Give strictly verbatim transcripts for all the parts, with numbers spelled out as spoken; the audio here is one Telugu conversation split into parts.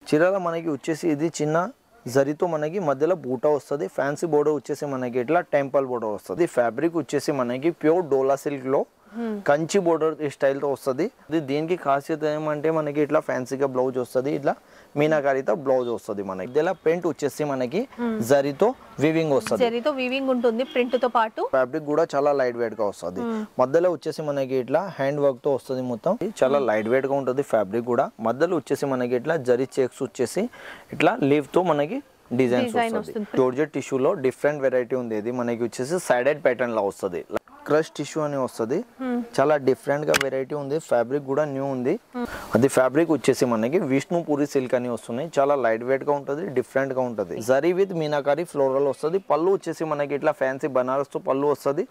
చీరల మనకి వచ్చేసి ఇది చిన్న జరీతో మనకి మధ్యలో బూటా వస్తుంది. ఫ్యాన్సీ బోర్డర్ వచ్చేసి మనకి ఇట్లా టెంపుల్ బోర్డర్ వస్తుంది. ఫ్యాబ్రిక్ వచ్చేసి మనకి ప్యూర్ డోలా సిల్క్ లో కంచి బోర్డర్ స్టైల్ తో వస్తుంది. దీనికి ఖాసియత ఏమంటే మనకి ఇట్లా ఫ్యాన్సీగా బ్లౌజ్ వస్తుంది, ఇట్లా మీనాకారితో బ్లౌజ్ వస్తుంది. మనకి ఇలా ప్రింట్ వచ్చేసి మనకి జరీతో వీవింగ్ వస్తుంది, జరీతో వీవింగ్ ఉంటుంది ప్రింట్ తో పాటు. ఫ్యాబ్రిక్ కూడా చాలా లైట్ వెయిట్ గా వస్తుంది. మధ్యలో వచ్చేసి మనకి ఇట్లా హ్యాండ్ వర్క్ తో వస్తుంది. మొత్తం చాలా లైట్ వెయిట్ గా ఉంటుంది ఫ్యాబ్రిక్ కూడా. మధ్యలో వచ్చేసి మనకి ఇట్లా జరీ చెక్స్ వచ్చేసి ఇట్లా లీవ్ తో మనకి డిజైన్స్ వస్తుంది. జార్జెట్ టిష్యూలో డిఫరెంట్ వెరైటీ ఉంది. ఇది మనకి వచ్చేసి సైడెడ్ ప్యాటర్న్ లా వస్తుంది. క్రష్ టిష్యూ అని వస్తుంది, చాలా డిఫరెంట్ గా వెరైటీ ఉంది. ఫ్యాబ్రిక్ కూడా న్యూ ఉంది. అది ఫ్యాబ్రిక్ వచ్చేసి మనకి విష్ణుపూరి సిల్క్ అని వస్తున్నాయి. చాలా లైట్ వెయిట్ గా ఉంటుంది, డిఫరెంట్ గా ఉంటుంది. జరీ విత్ మీనాకారి ఫ్లోరల్ వస్తుంది. పళ్ళు వచ్చేసి మనకి ఇట్లా ఫ్యాన్సీ బనారస్ తో పళ్ళు వస్తుంది.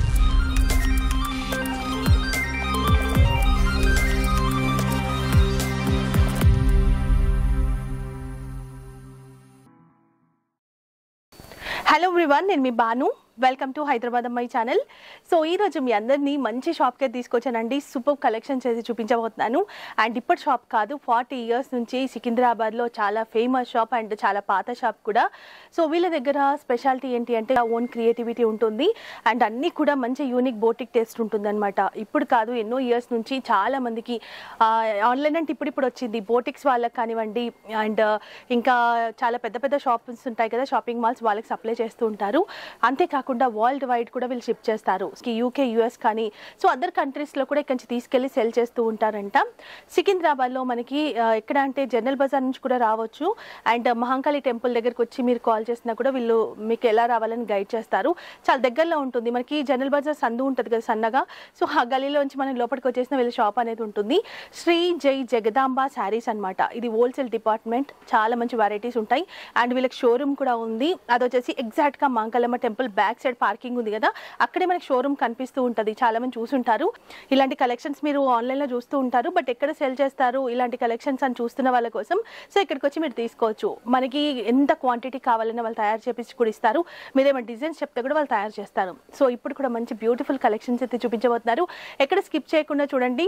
హలో ఎవ్రీవన్, నేను మీ బాను. వెల్కమ్ టు హైదరాబాద్ అమ్మాయి ఛానల్. సో ఈరోజు మీ అందరినీ మంచి షాప్కే తీసుకొచ్చానండి. సూపర్ కలెక్షన్ చేసి చూపించబోతున్నాను. అండ్ ఇప్పటి షాప్ కాదు, ఫార్టీ ఇయర్స్ నుంచి సికింద్రాబాద్లో చాలా ఫేమస్ షాప్ అండ్ చాలా పాత షాప్ కూడా. సో వీళ్ళ దగ్గర స్పెషాలిటీ ఏంటి అంటే ఓన్ క్రియేటివిటీ ఉంటుంది అండ్ అన్నీ కూడా మంచి యూనిక్ బోటిక్ టేస్ట్ ఉంటుంది అనమాట. ఇప్పుడు కాదు, ఎన్నో ఇయర్స్ నుంచి చాలా మందికి ఆన్లైన్ అంటే ఇప్పుడు ఇప్పుడు వచ్చింది. బోటిక్స్ వాళ్ళకి కానివ్వండి అండ్ ఇంకా చాలా పెద్ద పెద్ద షాప్స్ ఉంటాయి కదా, షాపింగ్ మాల్స్, వాళ్ళకి సప్లై చేస్తూ ఉంటారు. అంతేకాకుండా వరల్డ్ వైడ్ కూడా వీళ్ళు షిప్ చేస్తారు, యూకే, యూఎస్ కానీ సో అదర్ కంట్రీస్లో కూడా ఇక్కడి నుంచి తీసుకెళ్లి సెల్ చేస్తూ ఉంటారంట. సికింద్రాబాద్లో మనకి ఎక్కడ అంటే జనరల్ బజార్ నుంచి కూడా రావచ్చు అండ్ మహంకాళి టెంపుల్ దగ్గరకు వచ్చి మీరు కాల్ చేసినా కూడా వీళ్ళు మీకు ఎలా రావాలని గైడ్ చేస్తారు. చాలా దగ్గరలో ఉంటుంది. మనకి జనరల్ బజార్ సందు ఉంటుంది కదా సన్నగా, సో ఆ గలీలోంచి మనం లోపలికి వచ్చేసిన వీళ్ళ షాప్ అనేది ఉంటుంది. శ్రీ జై జగదాంబ శారీస్ అనమాట. ఇది హోల్సేల్ డిపార్ట్మెంట్, చాలా మంచి వెరైటీస్ ఉంటాయి అండ్ వీళ్ళకి షోరూమ్ కూడా ఉంది. అది వచ్చేసి ఎగ్జాక్ట్గా Mahankalamma temple back side parking ఉంది కదా, అక్కడే మనకి షోరూమ్ కనిపిస్తూ ఉంటుంది. చాలా మంది చూసుంటారు. ఇలాంటి కలెక్షన్స్ మీరు ఆన్లైన్లో చూస్తూ ఉంటారు, బట్ ఎక్కడ సెల్ చేస్తారు ఇలాంటి కలెక్షన్స్ అని చూస్తున్న వాళ్ళ కోసం సో ఇక్కడికి వచ్చి మీరు తీసుకోవచ్చు. మనకి ఎంత క్వాంటిటీ కావాలన్నా వాళ్ళు తయారు చేపించి కూడా ఇస్తారు. మీరేమైనా డిజైన్స్ చెప్తే కూడా వాళ్ళు తయారు చేస్తారు. సో ఇప్పుడు కూడా మంచి బ్యూటిఫుల్ కలెక్షన్స్ అయితే చూపించబోతున్నారు. ఎక్కడ స్కిప్ చేయకుండా చూడండి.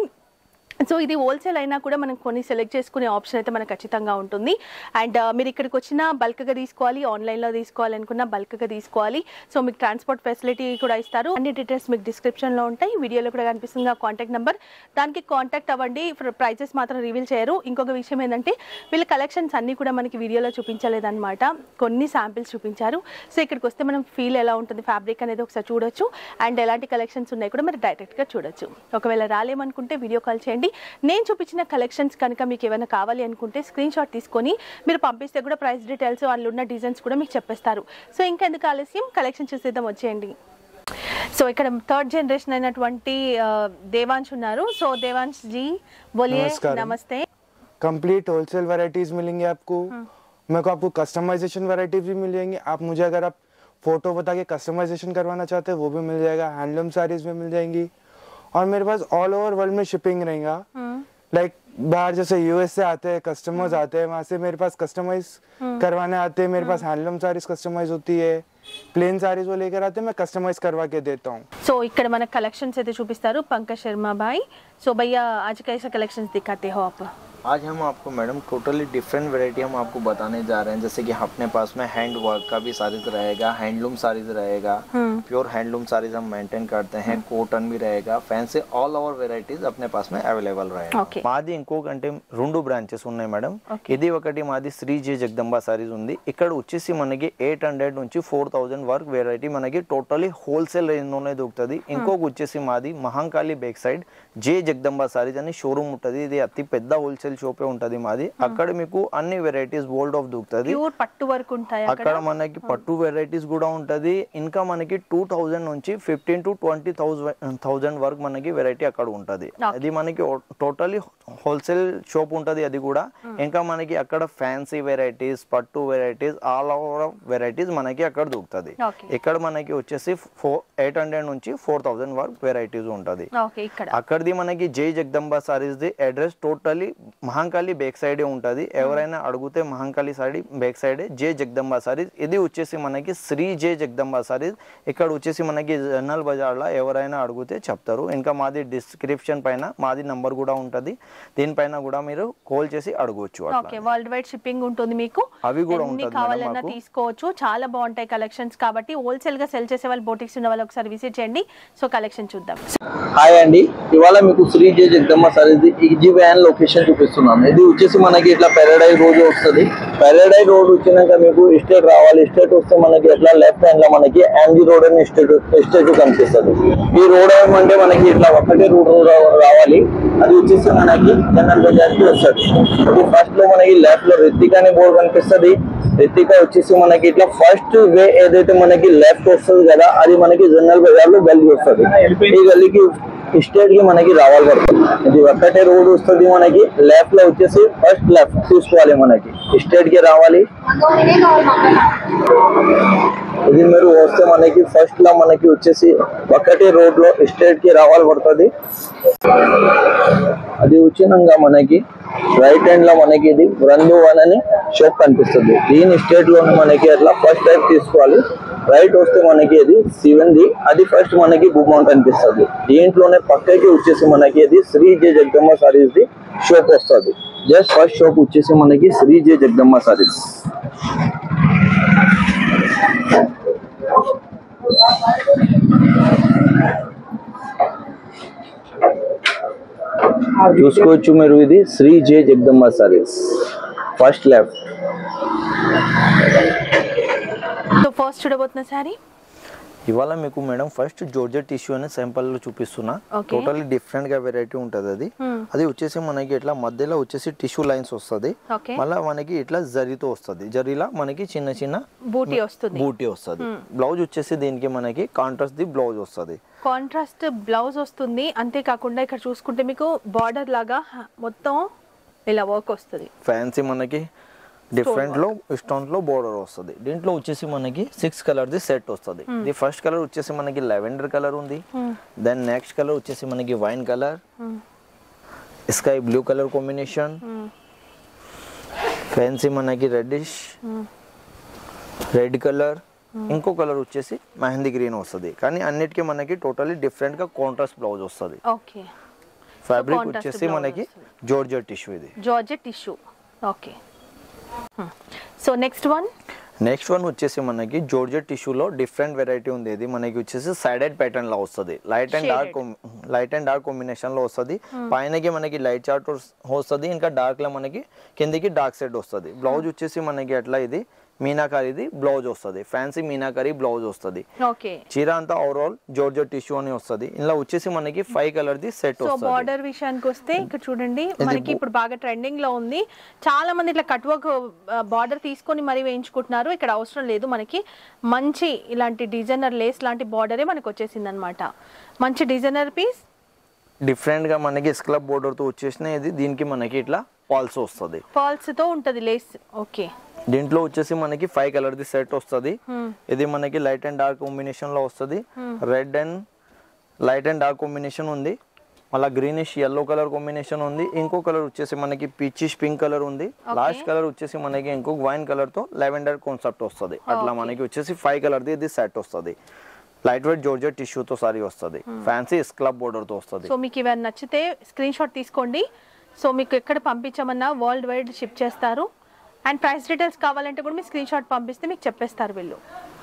సో ఇది హోల్సేల్ అయినా కూడా మనం కొన్ని సెలెక్ట్ చేసుకునే ఆప్షన్ అయితే మనకు ఖచ్చితంగా ఉంటుంది. అండ్ మీరు ఇక్కడికి వచ్చినా బల్క్గా తీసుకోవాలి, ఆన్లైన్లో తీసుకోవాలి అనుకున్నా బల్క్గా తీసుకోవాలి. సో మీకు ట్రాన్స్పోర్ట్ ఫెసిలిటీ కూడా ఇస్తారు. అన్ని డీటెయిల్స్ మీకు డిస్క్రిప్షన్లో ఉంటాయి, వీడియోలో కూడా కనిపిస్తుంది ఆ కాంటాక్ట్ నెంబర్. దానికి కాంటాక్ట్ అవ్వండి. ప్రైజెస్ మాత్రం రివీల్ చేయరు. ఇంకొక విషయం ఏంటంటే వీళ్ళ కలెక్షన్స్ అన్నీ కూడా మనకి వీడియోలో చూపించలేదన్నమాట, కొన్ని శాంపిల్స్ చూపించారు. సో ఇక్కడికి వస్తే మనం ఫీల్ ఎలా ఉంటుంది ఫ్యాబ్రిక్ అనేది ఒకసారి చూడొచ్చు అండ్ ఎలాంటి కలెక్షన్స్ ఉన్నాయి కూడా మీరు డైరెక్ట్గా చూడొచ్చు. ఒకవేళ రాలేమనుకుంటే వీడియో కాల్ చేయండి. నేను చూపించిన కలెక్షన్స్ కనుక మీకు ఏమైనా కావాలి అనుకుంటే స్క్రీన్ షాట్ తీసుకొని మీరు పంపిస్తే కూడా ప్రైస్ డీటెయిల్స్ వాళ్ళు ఉన్న డిజైన్స్ కూడా మీకు చెప్పేస్తారు. సో ఇంకెందుకు ఆలస్యం, కలెక్షన్ చూసేద్దాం, వచ్చేయండి. సో ఇక్కడ థర్డ్ జనరేషన్ అయినటువంటి దేవాంశ్ ఉన్నారు. సో దేవాంశ్ जी बोलिए. नमस्ते. कंप्लीट होलसेल वैरायटीज मिलेंगी आपको. मेरे को आपको कस्टमाइजेशन वैरायटीज भी मिल जाएंगी. आप मुझे अगर आप फोटो बता के कस्टमाइजेशन करवाना चाहते हैं वो भी मिल जाएगा. हैंडलूम साड़ीज में मिल जाएंगी और मेरे पास ऑल ओवर वर्ल्ड में शिपिंग रहेगा. लाइक बाहर जैसे यूएस से आते हैं कस्टमर्स आते हैं, वहाँ से मेरे पास कस्टमाइज करवाने आते हैं. मेरे पास हैंडलूम साड़ीज कस्टमाइज होती है, प्लेन साड़ीज वो लेकर आते हैं, मैं कस्टमाइज करवा के देता हूँ. సో ఇక్కడ మన కలెక్షన్స్ అయితే చూపిస్తారు పంకజ్ శర్మ భాయ్. సో भैया आज कैसे कलेक्शंस दिखाते हो आप? आज हम आपको मैडम टोटली डिफरेंट वैरायटी हम आपको बताने जा रहे हैं. जैसे कि अपने पास में हैंड वर्क का भी साड़ीज रहेगा, हैंडलूम साड़ीज रहेगा, प्योर हैंडलूम साड़ीज हम मेंटेन करते हैं, कॉटन भी रहेगा, फैंसी ऑल ओवर वेराइटीज अपने पास में अवेलेबल रहेगा. మాది ఇంకొకంటే రెండు బ్రాంచెస్ ఉన్నాయి మేడం. ఇది ఒకటి మాది శ్రీ జే జగదంబ సారీస్ ఉంది. ఇక్కడ వచ్చేసి మనకి ఎయిట్ హండ్రెడ్ నుంచి ఫోర్ థౌసండ్ వరకు వెరైటీ మనకి టోటలీ హోల్సేల్ రేంజ్ లోనే దొరుకుతుంది. ఇంకొక వచ్చేసి మాది మహంకాళి బ్యాక్ సైడ్ జే జగదంబ సారీస్ అని షోరూమ్ ఉంటుంది. ఇది అతి పెద్ద హోల్సేల్ షాపే ఉంటది మాది. అక్కడ మీకు అన్ని వెరైటీస్ వరల్డ్ ఆఫ్ దొరుకుతుంది. ప్యూర్ పట్టు వరకు ఉంటాయి అక్కడ. మనకి పట్టు వెరైటీస్ కూడా ఉంటది. ఇంకా మనకి టూ థౌజండ్ నుంచి fifteen to twenty thousand thousand వరకు మనకి వెరైటీ అక్కడ ఉంటది. అది మనకి టోటలీ హోల్సేల్ షాప్ ఉంటది అది కూడా. ఇంకా మనకి అక్కడ ఫ్యాన్సీ వెరైటీస్, పట్టు వెరైటీస్, ఆల్ ఓవర్ వెరైటీస్ మనకి అక్కడ దొరుకుతుంది. ఇక్కడ మనకి వచ్చేసి ఫోర్ ఎయిట్ హండ్రెడ్ నుంచి ఫోర్ థౌసండ్ వరకు వెరైటీస్ ఉంటది. అక్కడది మనకి జై జగదంబ సారీస్ ది అడ్రస్ టోటలీ మహంకాళి బ్యాక్ సైడే ఉంటుంది. ఎవరైనా అడిగితే మహంకాళి సైడ్ బ్యాక్ సైడే జే జగదంబ సారీస్. ఇది వచ్చేసి మనకి శ్రీ జే జగదంబ సారీస్. ఇక్కడ వచ్చేసి మనకి జనరల్ బజార్లో ఎవరైనా అడిగితే చెప్తారు. ఇంకా మాది డిస్క్రిప్షన్ పైన మాది నంబర్ కూడా ఉంటుంది, దీనిపైన కూడా మీరు కాల్ చేసి అడగవచ్చు. ఓకే, వరల్డ్ వైడ్ షిప్పింగ్ ఉంటుంది మీకు, అవి కూడా ఎన్ని కావాలన్నా తీసుకోవచ్చు. చాలా బాగుంటాయి కలెక్షన్స్ కాబట్టి హోల్సేల్ గా సెల్ చేసే వాళ్ళు, బోటిక్స్ ఉన్న వాళ్ళు ఒకసారి విజిట్ చేయండి. సో కలెక్షన్ చూద్దాం. హాయ్ అండి, ఇవాళ మీకు శ్రీ జే జగదంబ సారీస్ ఈజీ వ్యాన్ లొకేషన్ చూపిస్తున్నాను. ఇది వచ్చేసి మనకి ఇట్లా పారడైజ్ రోడ్ వస్తుంది. పారడైజ్ రోడ్ వచ్చినాక మీకు ఎస్టేట్ రావాలి. ఎస్టేట్ వస్తే మనకి ఎట్లా లెఫ్ట్ హ్యాండ్ లో మనకి యాంజీ రోడ్ అని ఎస్టేట్ ఎస్టేట్ కనిపిస్తుంది. ఈ రోడ్ ఏమంటే మనకి ఇట్లా ఒకటే రోడ్ రావాలి. అది వచ్చేసి మనకి జనరల్ బజార్ కి వస్తుంది. అది ఫస్ట్ లో మనకి లెఫ్ట్ లో రిత్తిక అనే బోర్డు కనిపిస్తుంది. రిత్తిక వచ్చేసి మనకి ఇట్లా ఫస్ట్ వే ఏదైతే మనకి లెఫ్ట్ వస్తుంది కదా, అది మనకి జనరల్ బజార్ లో గల్లీ వస్తుంది. ఈ గల్లీకి స్టేట్ కి మనకి రావాలి పడుతుంది. ఇది ఒక్కటే రోడ్ వస్తుంది. మనకి లెఫ్ట్ లో వచ్చేసి ఫస్ట్ లెఫ్ట్ తీసుకోవాలి. మనకి స్టేట్ కి రావాలి. ఇది మీరు వస్తే మనకి ఫస్ట్ లో మనకి వచ్చేసి ఒక్కటే రోడ్ లో స్టేట్ కి రావాలి పడుతుంది. అది వచ్చినాక మనకి రైట్ హ్యాండ్ లో మనకి ఇది బృందావన్ అని షాప్ కనిపిస్తుంది. దీని స్టేట్ లో మనకి అట్లా ఫస్ట్ టైప్ తీసుకోవాలి. రైట్ వస్తే మనకి అది శివంది, అది ఫస్ట్ మనకి బుమ్మౌంట్ కనిపిస్తుంది. దీంట్లోనే పక్కకి వచ్చేసి మనకి అది శ్రీ జే జగదంబ సారీస్ ది షాప్ వస్తుంది. జస్ట్ ఫస్ట్ షాప్ వచ్చేసి మనకి శ్రీ జే జగదంబ సారీస్. చూసుకోవచ్చు మీరు, ఇది Shri Jai Jagadamba Sarees first left. So first చూడబోతున్న సారీ ఇవాళ మీకు మేడం ఫస్ట్ జార్జెట్ టిష్యూ అనే శాంపుల్ లో చూపిస్తున్నా. టోటల్లీ డిఫరెంట్ గా వెరైటీ ఉంటది. అది అది వచ్చేసి మనకి ఇట్లా మధ్యలో వచ్చేసి టిష్యూ లైన్స్ వస్తుంది. మళ్ళీ మనకి ఇట్లా జరీతో వస్తుంది. జరీలా మనకి చిన్న చిన్న బూటీ వస్తుంది. బూటీ వస్తుంది. బ్లౌజ్ వచ్చేసి దీనికి మనకి కాంట్రాస్ట్ ది బ్లౌజ్ వస్తుంది. కాంట్రాస్ట్ బ్లౌజ్ వస్తుంది. అంతేకాకుండా ఇక్కడ చూసుకుంటే మీకు బార్డర్ లాగా మొత్తం ఇలా వర్క్ వస్తుంది. ఫ్యాన్సీ మనకి డిఫరెంట్ లో స్టోన్ లో బోర్డర్ వస్తుంది. దీంట్లో వచ్చేసి మనకి సిక్స్ కలర్ ది సెట్ వస్తుంది. ది ఫస్ట్ కలర్ వచ్చేసి మనకి లెవెండర్ కలర్ ఉంది. దెన్ నెక్స్ట్ కలర్ వచ్చేసి మనకి wine colour, sky blue colour combination, fancy మనకి రెడ్డిష్ రెడ్ కలర్, ఇంకో కలర్ వచ్చేసి మెహందీ గ్రీన్ వస్తుంది. కానీ అన్నిటికీ మనకి టోటల్లీ డిఫరెంట్ గా కాంట్రాస్ట్ బ్లౌజ్ వస్తుంది. ఓకే, ఫ్యాబ్రిక్ వచ్చేసి మనకి జార్జెట్ టిష్యూ. ఇది georgette tissue. Okay, so next one next one వచ్చేసి మనకి జార్జెట్ టిష్యూలో డిఫరెంట్ వెరైటీ ఉంది. ఇది మనకి వచ్చేసి సైడెడ్ ప్యాటర్న్ లో వస్తుంది. Light and dark light and dark combination లో వస్తుంది. పైనకి మనకి లైట్ చార్ట్ వస్తుంది. ఇంకా డార్క్ లో మనకి కిందికి డార్క్ సైడ్ వస్తుంది. బ్లౌజ్ వచ్చేసి మనకి అట్లా ఇది మీనాకారిది బ్లౌజ్ వస్తుంది. ఫ్యాన్సీ మీనాకారి బ్లౌజ్ వస్తుంది. చీర అంతా ఓవరాల్ జార్జెట్ టిష్యూ అని వస్తుంది. ఇలా వచ్చేసి మనకి ఫైవ్ కలర్ ది సెట్ వస్తుంది. బార్డర్ విషయానికి వస్తే ఇక్కడ చూడండి, మనకి ఇప్పుడు బాగా ట్రెండింగ్ లో ఉంది. చాలా మంది ఇట్లా కట్ వర్క్ బార్డర్ తీసుకొని మరీ వేయించుకుంటున్నారు. ఇక్కడ అవసరం లేదు. మనకి మంచి ఇలాంటి డిజైనర్ లేస్ లాంటి బార్డరే మనకి వచ్చేసింది అనమాట. మంచి డిజైనర్ పీస్, డిఫరెంట్ గా మనకి స్క్లబ్ బోర్డర్ తో వచ్చేసిన ఇది. దీనికి మనకి ఇట్లా పాల్స్ వస్తుంది. పాల్స్ తో ఉంటది లేస్. ఓకే, దీంట్లో వచ్చేసి మనకి ఫైవ్ కలర్ ది సెట్ వస్తుంది. ఇది మనకి లైట్ అండ్ డార్క్ కాంబినేషన్ లో వస్తుంది. Red and light and dark combination ఉంది. మళ్ళీ గ్రీనిష్ ఎల్లో కలర్ కాంబినేషన్ ఉంది. ఇంకో కలర్ వచ్చేసి మనకి పీచిష్ పింక్ కలర్ ఉంది. లాస్ట్ కలర్ వచ్చేసి మనకి ఇంకో వైన్ కలర్ తో లెవెండర్ కాన్సెప్ట్ వస్తుంది. అట్లా మనకి వచ్చేసి ఫైవ్ కలర్ ది ఇది సెట్ వస్తుంది. లైట్ వెయిట్ జార్జెట్ టిష్యూ తో సారీ వస్తుంది. ఫ్యాన్సీ స్క్లబ్ బోర్డర్ తో వస్తుంది. సో మీకు ఇవన్నీ నచ్చితే స్క్రీన్ షాట్ తీసుకోండి. సో మీకు ఎక్కడ పంపించమన్నా వరల్డ్ వైడ్ షిప్ చేస్తారు. అండ్ ప్రైస్ డీటెయిల్స్ కావాలంటే కూడా మీరు స్క్రీన్ షాట్ పంపిస్తే మీకు చెప్పేస్తారు వీళ్ళు.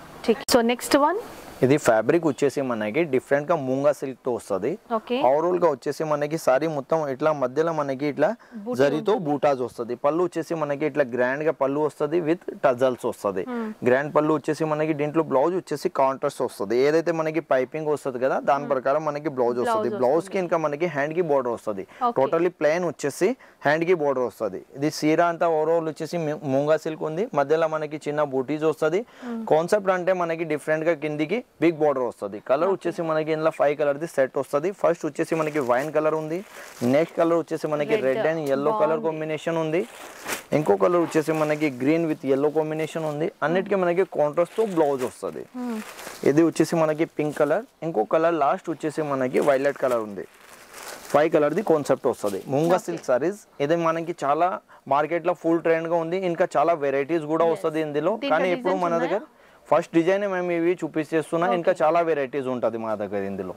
సో నెక్స్ట్ వన్ ఇది ఫ్యాబ్రిక్ వచ్చేసి మనకి డిఫరెంట్ గా మూంగా సిల్క్ తో వస్తుంది. ఓవరాల్ గా వచ్చేసి మనకి సారీ మొత్తం ఇట్లా మధ్యలో మనకి ఇట్లా జరీతో బూటాస్ వస్తుంది. పళ్ళు వచ్చేసి మనకి ఇట్లా గ్రాండ్ గా పళ్ళు వస్తుంది విత్ టజల్స్ వస్తుంది. గ్రాండ్ పళ్ళు వచ్చేసి మనకి దీంట్లో బ్లౌజ్ వచ్చేసి కాంట్రాస్ట్ వస్తుంది. ఏదైతే మనకి పైపింగ్ వస్తుంది కదా దాని ప్రకారం మనకి బ్లౌజ్ వస్తుంది. బ్లౌజ్ కి ఇంకా మనకి హ్యాండ్ కి బోర్డర్ వస్తుంది. టోటల్లీ ప్లెయిన్ వచ్చేసి హ్యాండ్ కి బోర్డర్ వస్తుంది. ఇది సీరా అంతా ఓవరాల్ వచ్చేసి మూంగా సిల్క్ ఉంది. మధ్యలో మనకి చిన్న బూటీస్ వస్తుంది. కాన్సెప్ట్ అంటే మనకి డిఫరెంట్ గా కిందికి బిగ్ బోర్డర్ వస్తుంది. కలర్ వచ్చేసి మనకి ఇందులో ఫైవ్ కలర్ ది సెట్ వస్తుంది. ఫస్ట్ వచ్చేసి మనకి వైన్ కలర్ ఉంది. నెక్స్ట్ కలర్ వచ్చేసి మనకి red and yellow colour combination ఉంది. ఇంకో కలర్ వచ్చేసి మనకి గ్రీన్ విత్ ఎల్లో కాంబినేషన్ ఉంది. అన్నిటికీ మనకి కాంట్రాస్ట్ తో బ్లౌజ్ వస్తుంది. ఇది వచ్చేసి మనకి పింక్ కలర్. ఇంకో కలర్ లాస్ట్ వచ్చేసి మనకి వైలెట్ కలర్ ఉంది. ఫైవ్ కలర్ ది కాన్సెప్ట్ వస్తుంది మూంగా సిల్క్ సారీస్. ఇది మనకి చాలా మార్కెట్ లో ఫుల్ ట్రెండ్ గా ఉంది, ఇంకా చాలా వెరైటీస్ కూడా వస్తుంది ఇందులో. కానీ ఇప్పుడు మన దగ్గర ఫస్ట్ డిజైన్ మేము ఇవి చూపిస్తున్నా, ఇంకా చాలా వెరైటీస్ ఉంటుంది మా దగ్గర ఇందులో.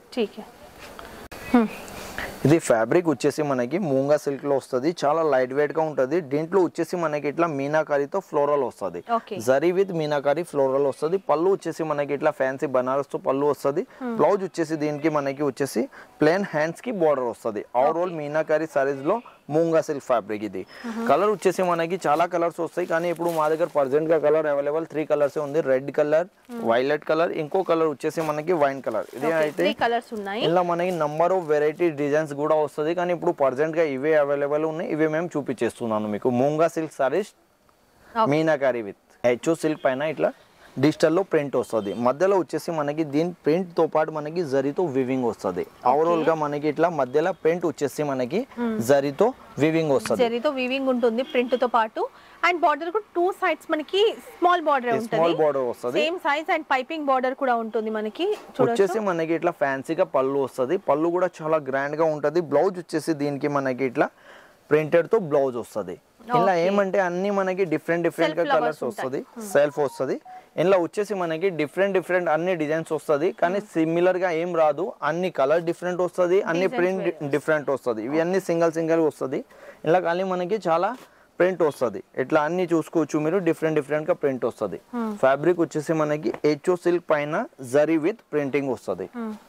ఇది ఫ్యాబ్రిక్ వచ్చేసి మనకి మూంగా సిల్క్ లో వస్తుంది, చాలా లైట్ వెయిట్ గా ఉంటుంది. దీంట్లో వచ్చేసి మనకి ఇట్లా మీనాకారితో ఫ్లోరల్ వస్తుంది, జరీ విత్ మీనాకారి ఫ్లోరల్ వస్తుంది. పళ్ళు వచ్చేసి మనకి ఇట్లా ఫ్యాన్సీ బనారస్ తో పళ్ళు వస్తుంది. బ్లౌజ్ వచ్చేసి దీనికి మనకి వచ్చేసి ప్లేన్ హ్యాండ్స్ కి బార్డర్ వస్తుంది. ఓవరాల్ మీనాకారి సారీస్ లో మూంగా సిల్క్ ఫ్యాబ్రిక్. ఇది కలర్ వచ్చేసి మనకి చాలా కలర్స్ వస్తాయి, కానీ ఇప్పుడు మా దగ్గర ప్రజెంట్ గా కలర్ అవైలబుల్ త్రీ కలర్స్ ఉంది. రెడ్ కలర్, వైలెట్ కలర్, ఇంకో కలర్ వచ్చేసి మనకి వైన్ కలర్. ఇది అయితే ఇలా మనకి నంబర్ ఆఫ్ వెరైటీ డిజైన్స్ కూడా వస్తుంది, కానీ ఇప్పుడు ప్రజెంట్ గా ఇవే అవైలబుల్ ఉన్నాయి. ఇవే మేము చూపించేస్తున్నాను మీకు. మూంగా సిల్క్ సారీస్ మీనాకారి విత్ హెచ్ఓ సిల్క్ పైన ఇట్లా డిజిటల్ లో ప్రింట్ వస్తుంది. మధ్యలో వచ్చేసి మనకి దీని ప్రింట్ తో పాటు మనకి జరీతో వివింగ్ వస్తుంది. ఓవరాల్ గా మనకి ఇట్లా మధ్యలో ప్రింట్ వచ్చేసి మనకి జరీతో వివింగ్ వస్తుంది. జరీతో వివింగ్ ఉంటుంది ప్రింట్ తో పాటు. అండ్ బార్డర్ కూడా టూ సైడ్స్ మనకి స్మాల్ బార్డర్ ఉంటుంది, స్మాల్ బార్డర్ వస్తుంది, same size. And piping border కూడా ఉంటుంది మనకి. వచ్చేసి మనకి ఇట్లా ఫ్యాన్సీగా పళ్ళు వస్తుంది. పళ్ళు కూడా చాలా గ్రాండ్ గా ఉంటుంది. బ్లౌజ్ వచ్చేసి దీనికి మనకి ఇట్లా ప్రింటెడ్ తో బ్లౌజ్ వస్తుంది. ఇలా ఏమంటే అన్ని మనకి డిఫరెంట్ డిఫరెంట్ గా కలర్స్ వస్తుంది, సెల్ఫ్ వస్తుంది. ఇలా వచ్చేసి మనకి డిఫరెంట్ డిఫరెంట్ అన్ని డిజైన్స్ వస్తుంది, కానీ సిమిలర్ గా ఏం రాదు. అన్ని కలర్ డిఫరెంట్ వస్తుంది, అన్ని ప్రింట్ డిఫరెంట్ వస్తుంది. ఇవి అన్ని సింగల్ సింగల్ వస్తుంది. ఇలా కానీ మనకి చాలా ప్రింట్ వస్తుంది. ఇట్లా అన్ని చూసుకోవచ్చు మీరు, డిఫరెంట్ డిఫరెంట్ గా ప్రింట్ వస్తుంది. ఫ్యాబ్రిక్ వచ్చేసి మనకి హెచ్ఓ సిల్క్ పైన జరీ విత్ ప్రింటింగ్ వస్తుంది.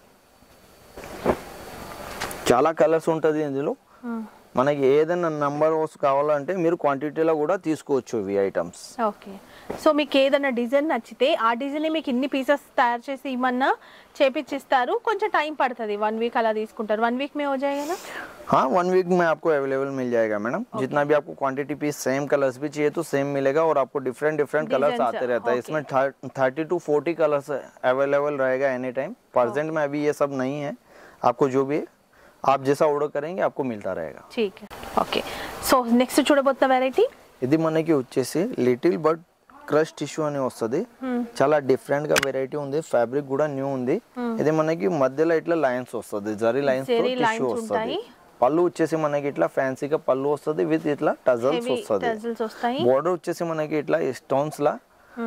చాలా కలర్స్ ఉంటుంది ఇందులో. మనకి ఏదైనా నంబర్ కావాలంటే మీరు క్వాంటిటీలో కూడా తీసుకోవచ్చు ఇవి ఐటమ్స్. ఓకే, సో మీకు ఏదైనా డిజైన్ నచ్చితే ఆ డిజైన్ మీకు ఇన్ని పీసెస్ తయారు చేసి ఇవ్వమన్నా చేపించిస్తారు. కొంచెం టైం पड़ता वन वीक अला తీసుకుంటారు. वन वीक में हो जाएगा ना? हाँ, वन वीक में आपको अवेलेबल मिल जाएगा मैडम. जितना भी आपको क्वांटिटी पीस सेम कलर्स भी चाहिए तो सेम मिलेगा, और आपको डिफरेंट डिफरेंट कलर्स आते रहता है. इसमें thirty two forty colours available रहेगा एनी टाइम. प्रेजेंट में अभी ये सब नहीं है. आपको जो भी आप जैसा ऑर्डर करेंगे आपको मिलता रहेगा. ठीक है, ओके. సో నెక్స్ట్ చూడబోతున్న వెరైటీ ఇది మనకి వచ్చేసి లిటిల్ బట్ క్రష్ టిష్యూ అని వస్తుంది. చాలా డిఫరెంట్ గా వెరైటీ ఉంది. ఫ్యాబ్రిక్ కూడా న్యూ ఉంది. ఇది మనకి మధ్యలో ఇట్లా లైన్స్ వస్తుంది, జరీ లైన్స్ తో టిష్యూ వస్తుంది. పళ్ళు వచ్చేసి మనకి ఇట్లా ఫ్యాన్సీగా పళ్ళు వస్తుంది విత్ ఇట్లా టజల్స్ వస్తుంది. బోర్డర్ వచ్చేసి మనకి ఇట్లా స్టోన్స్ లా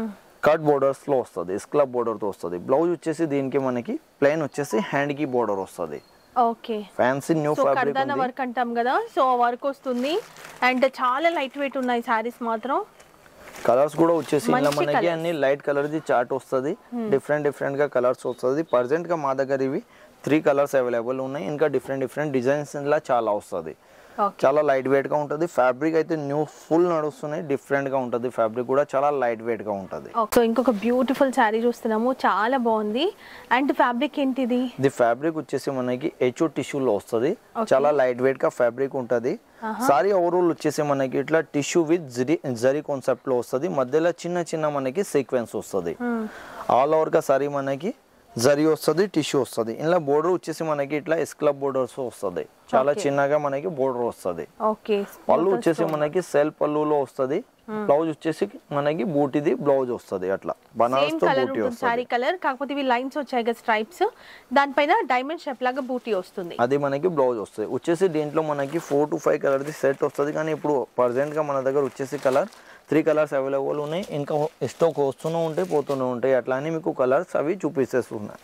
కట్ బోర్డర్స్ లో వస్తుంది, స్క్లబ్ బోర్డర్ తో వస్తుంది. బ్లౌజ్ వచ్చేసి దీనికి మనకి ప్లెయిన్ వచ్చేసి హ్యాండ్ కి బోర్డర్ వస్తుంది. ఓకే, ఫ్యాన్సీ న్యూ ఫ్యాబ్రిక్ ఉంది. కర్దానా వర్క్ అంటాం కదా, సో వర్క్ వస్తుంది. అండ్ చాలా లైట్ వెయిట్ ఉన్నాయి సారీస్ మాత్రం. కలర్స్ కూడా వచ్చేసి ఇలా మనకి అన్ని లైట్ కలర్ ది చార్ట్ వస్తుంది. డిఫరెంట్ డిఫరెంట్ గా కలర్స్ వస్తుంది. ప్రజెంట్ గా మా దగ్గర ఇవి త్రీ కలర్స్ అవైలబుల్ ఉన్నాయి. ఇంకా డిఫరెంట్ డిఫరెంట్ డిజైన్స్ ఇలా చాలా వస్తుంది. చాలా లైట్ వెయిట్ గా ఉంటుంది. ఫ్యాబ్రిక్ అయితే న్యూ ఫుల్ నడుస్తున్నాయి. డిఫరెంట్ గా ఉంటుంది. ఫ్యాబ్రిక్ కూడా చాలా లైట్ వెయిట్ గా ఉంటుంది. సో ఇంకొక బ్యూటిఫుల్ సారీ చూస్తున్నాము, చాలా బాగుంది. అండ్ ఫ్యాబ్రిక్ ఏంటిది? ఇది ఫ్యాబ్రిక్ వచ్చేసి మనకి హెచ్ఓ టిష్యూ లో వస్తుంది. చాలా లైట్ వెయిట్ గా ఫ్యాబ్రిక్ ఉంటుంది. సారీ ఓవరాల్ వచ్చేసి మనకి ఇట్లా tissue with zari zari concept లో వస్తుంది. మధ్యలో చిన్న చిన్న మనకి సీక్వెన్స్ వస్తుంది. ఆల్ ఓవర్ గా సారీ మనకి జరీ వస్తుంది, టిష్యూ వస్తుంది. ఇలా బోర్డర్ వచ్చేసి మనకి ఇట్లా స్క్లబ్ బోర్డర్స్ వస్తుంది. చాలా చిన్నగా మనకి బోర్డర్ వస్తుంది. పళ్ళు వచ్చేసి మనకి సెల్ పళ్ళులో వస్తుంది. బ్లౌజ్ వచ్చేసి మనకి బూటీది బ్లౌజ్ వస్తుంది. అట్లా బనారస్ తో బూటీ వస్తుంది. సారీ కలర్ కాకపోతే ఇవి లైన్స్ వచ్చాయి కదా స్ట్రైప్స్, దానిపైన డైమండ్ షేప్ లాగా బూటీ వస్తుంది. అది మనకి బ్లౌజ్ వస్తుంది. వచ్చేసి దీంట్లో మనకి four to five colour the set వస్తుంది. కానీ ఇప్పుడు ప్రజెంట్ గా మన దగ్గర వచ్చేసి కలర్ త్రీ కలర్స్ అవైలబుల్ ఉన్నాయి. ఇంకా స్టాక్ వస్తూనే ఉంటాయి, పోతూనే ఉంటాయి. అట్లా అని మీకు కలర్స్ అవి చూపిస్తేస్తున్నాయి.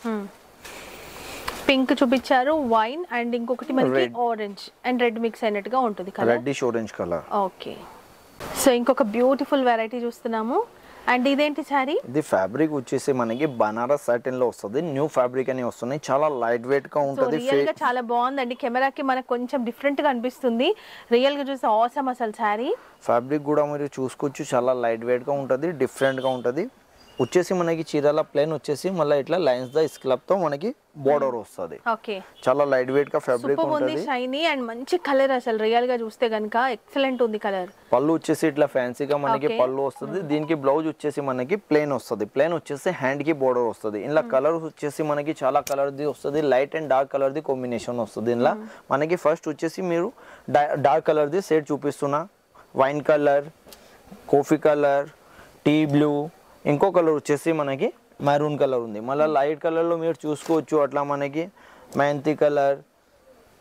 పింక్ చూపించారు, వైన్ అండ్ ఇంకొకటి మనకి ఆరెంజ్ అండ్ రెడ్ మిక్స్ అయినట్టుగా ఉంటుంది colour, reddish orange colour. Okay, so ఇంకొక బ్యూటిఫుల్ వెరైటీ చూస్తున్నాము. అండ్ ఇదేంటి సారీ? ఇది ఫ్యాబ్రిక్ వచ్చేసి మనకి బనారస్ సాటిన్ లో వస్తుంది. న్యూ ఫ్యాబ్రిక్ అని వస్తుంది. చాలా లైట్ వెయిట్ గా ఉంటుంది. రియల్ గా చాలా బాగుందండి. కెమెరాకి మనకు కొంచెం డిఫరెంట్ గా అనిపిస్తుంది. రియల్ గా చూస్తే ఆసమ్ అసలు సారీ. ఫ్యాబ్రిక్ కూడా మీరు చూసుకోవచ్చు. చాలా లైట్ వెయిట్ గా ఉంటుంది, డిఫరెంట్ గా ఉంటుంది. వచ్చేసి మనకి చీరాల ప్లేన్ వచ్చేసి మళ్ళీ ఇట్లా లైన్స్ ద స్క్లబ్ తో మనకి బోర్డర్ వస్తుంది. ఓకే, చాలా లైట్ వెయిట్ గా ఫ్యాబ్రిక్ ఉంటుంది. షైనీ అండ్ మంచి కలర్. అసలు రియల్ గా చూస్తే గనుక ఎక్సలెంట్ ఉంది కలర్. పళ్ళు వచ్చేసి ఇట్లా ఫ్యాన్సీగా మనకి పళ్ళు వస్తుంది. దీనికి బ్లౌజ్ వచ్చేసి మనకి ప్లేన్ వస్తుంది. ప్లేన్ వచ్చేసి హ్యాండ్ కి బోర్డర్ వస్తుంది. ఇలా కలర్ వచ్చేసి మనకి చాలా కలర్ ది వస్తుంది. లైట్ అండ్ డార్క్ కలర్ ది కాంబినేషన్ వస్తుంది. ఇలా మనకి ఫస్ట్ వచ్చేసి మీరు డార్క్ కలర్ ది షేడ్ చూపిస్తున్నా. Wine colour, coffee colour, tea blue, ఇంకో కలర్ వచ్చేసి మనకి మెరూన్ కలర్ ఉంది. మళ్ళీ లైట్ కలర్ లో మీరు చూసుకోవచ్చు. అట్లా మనకి మెంతి కలర్,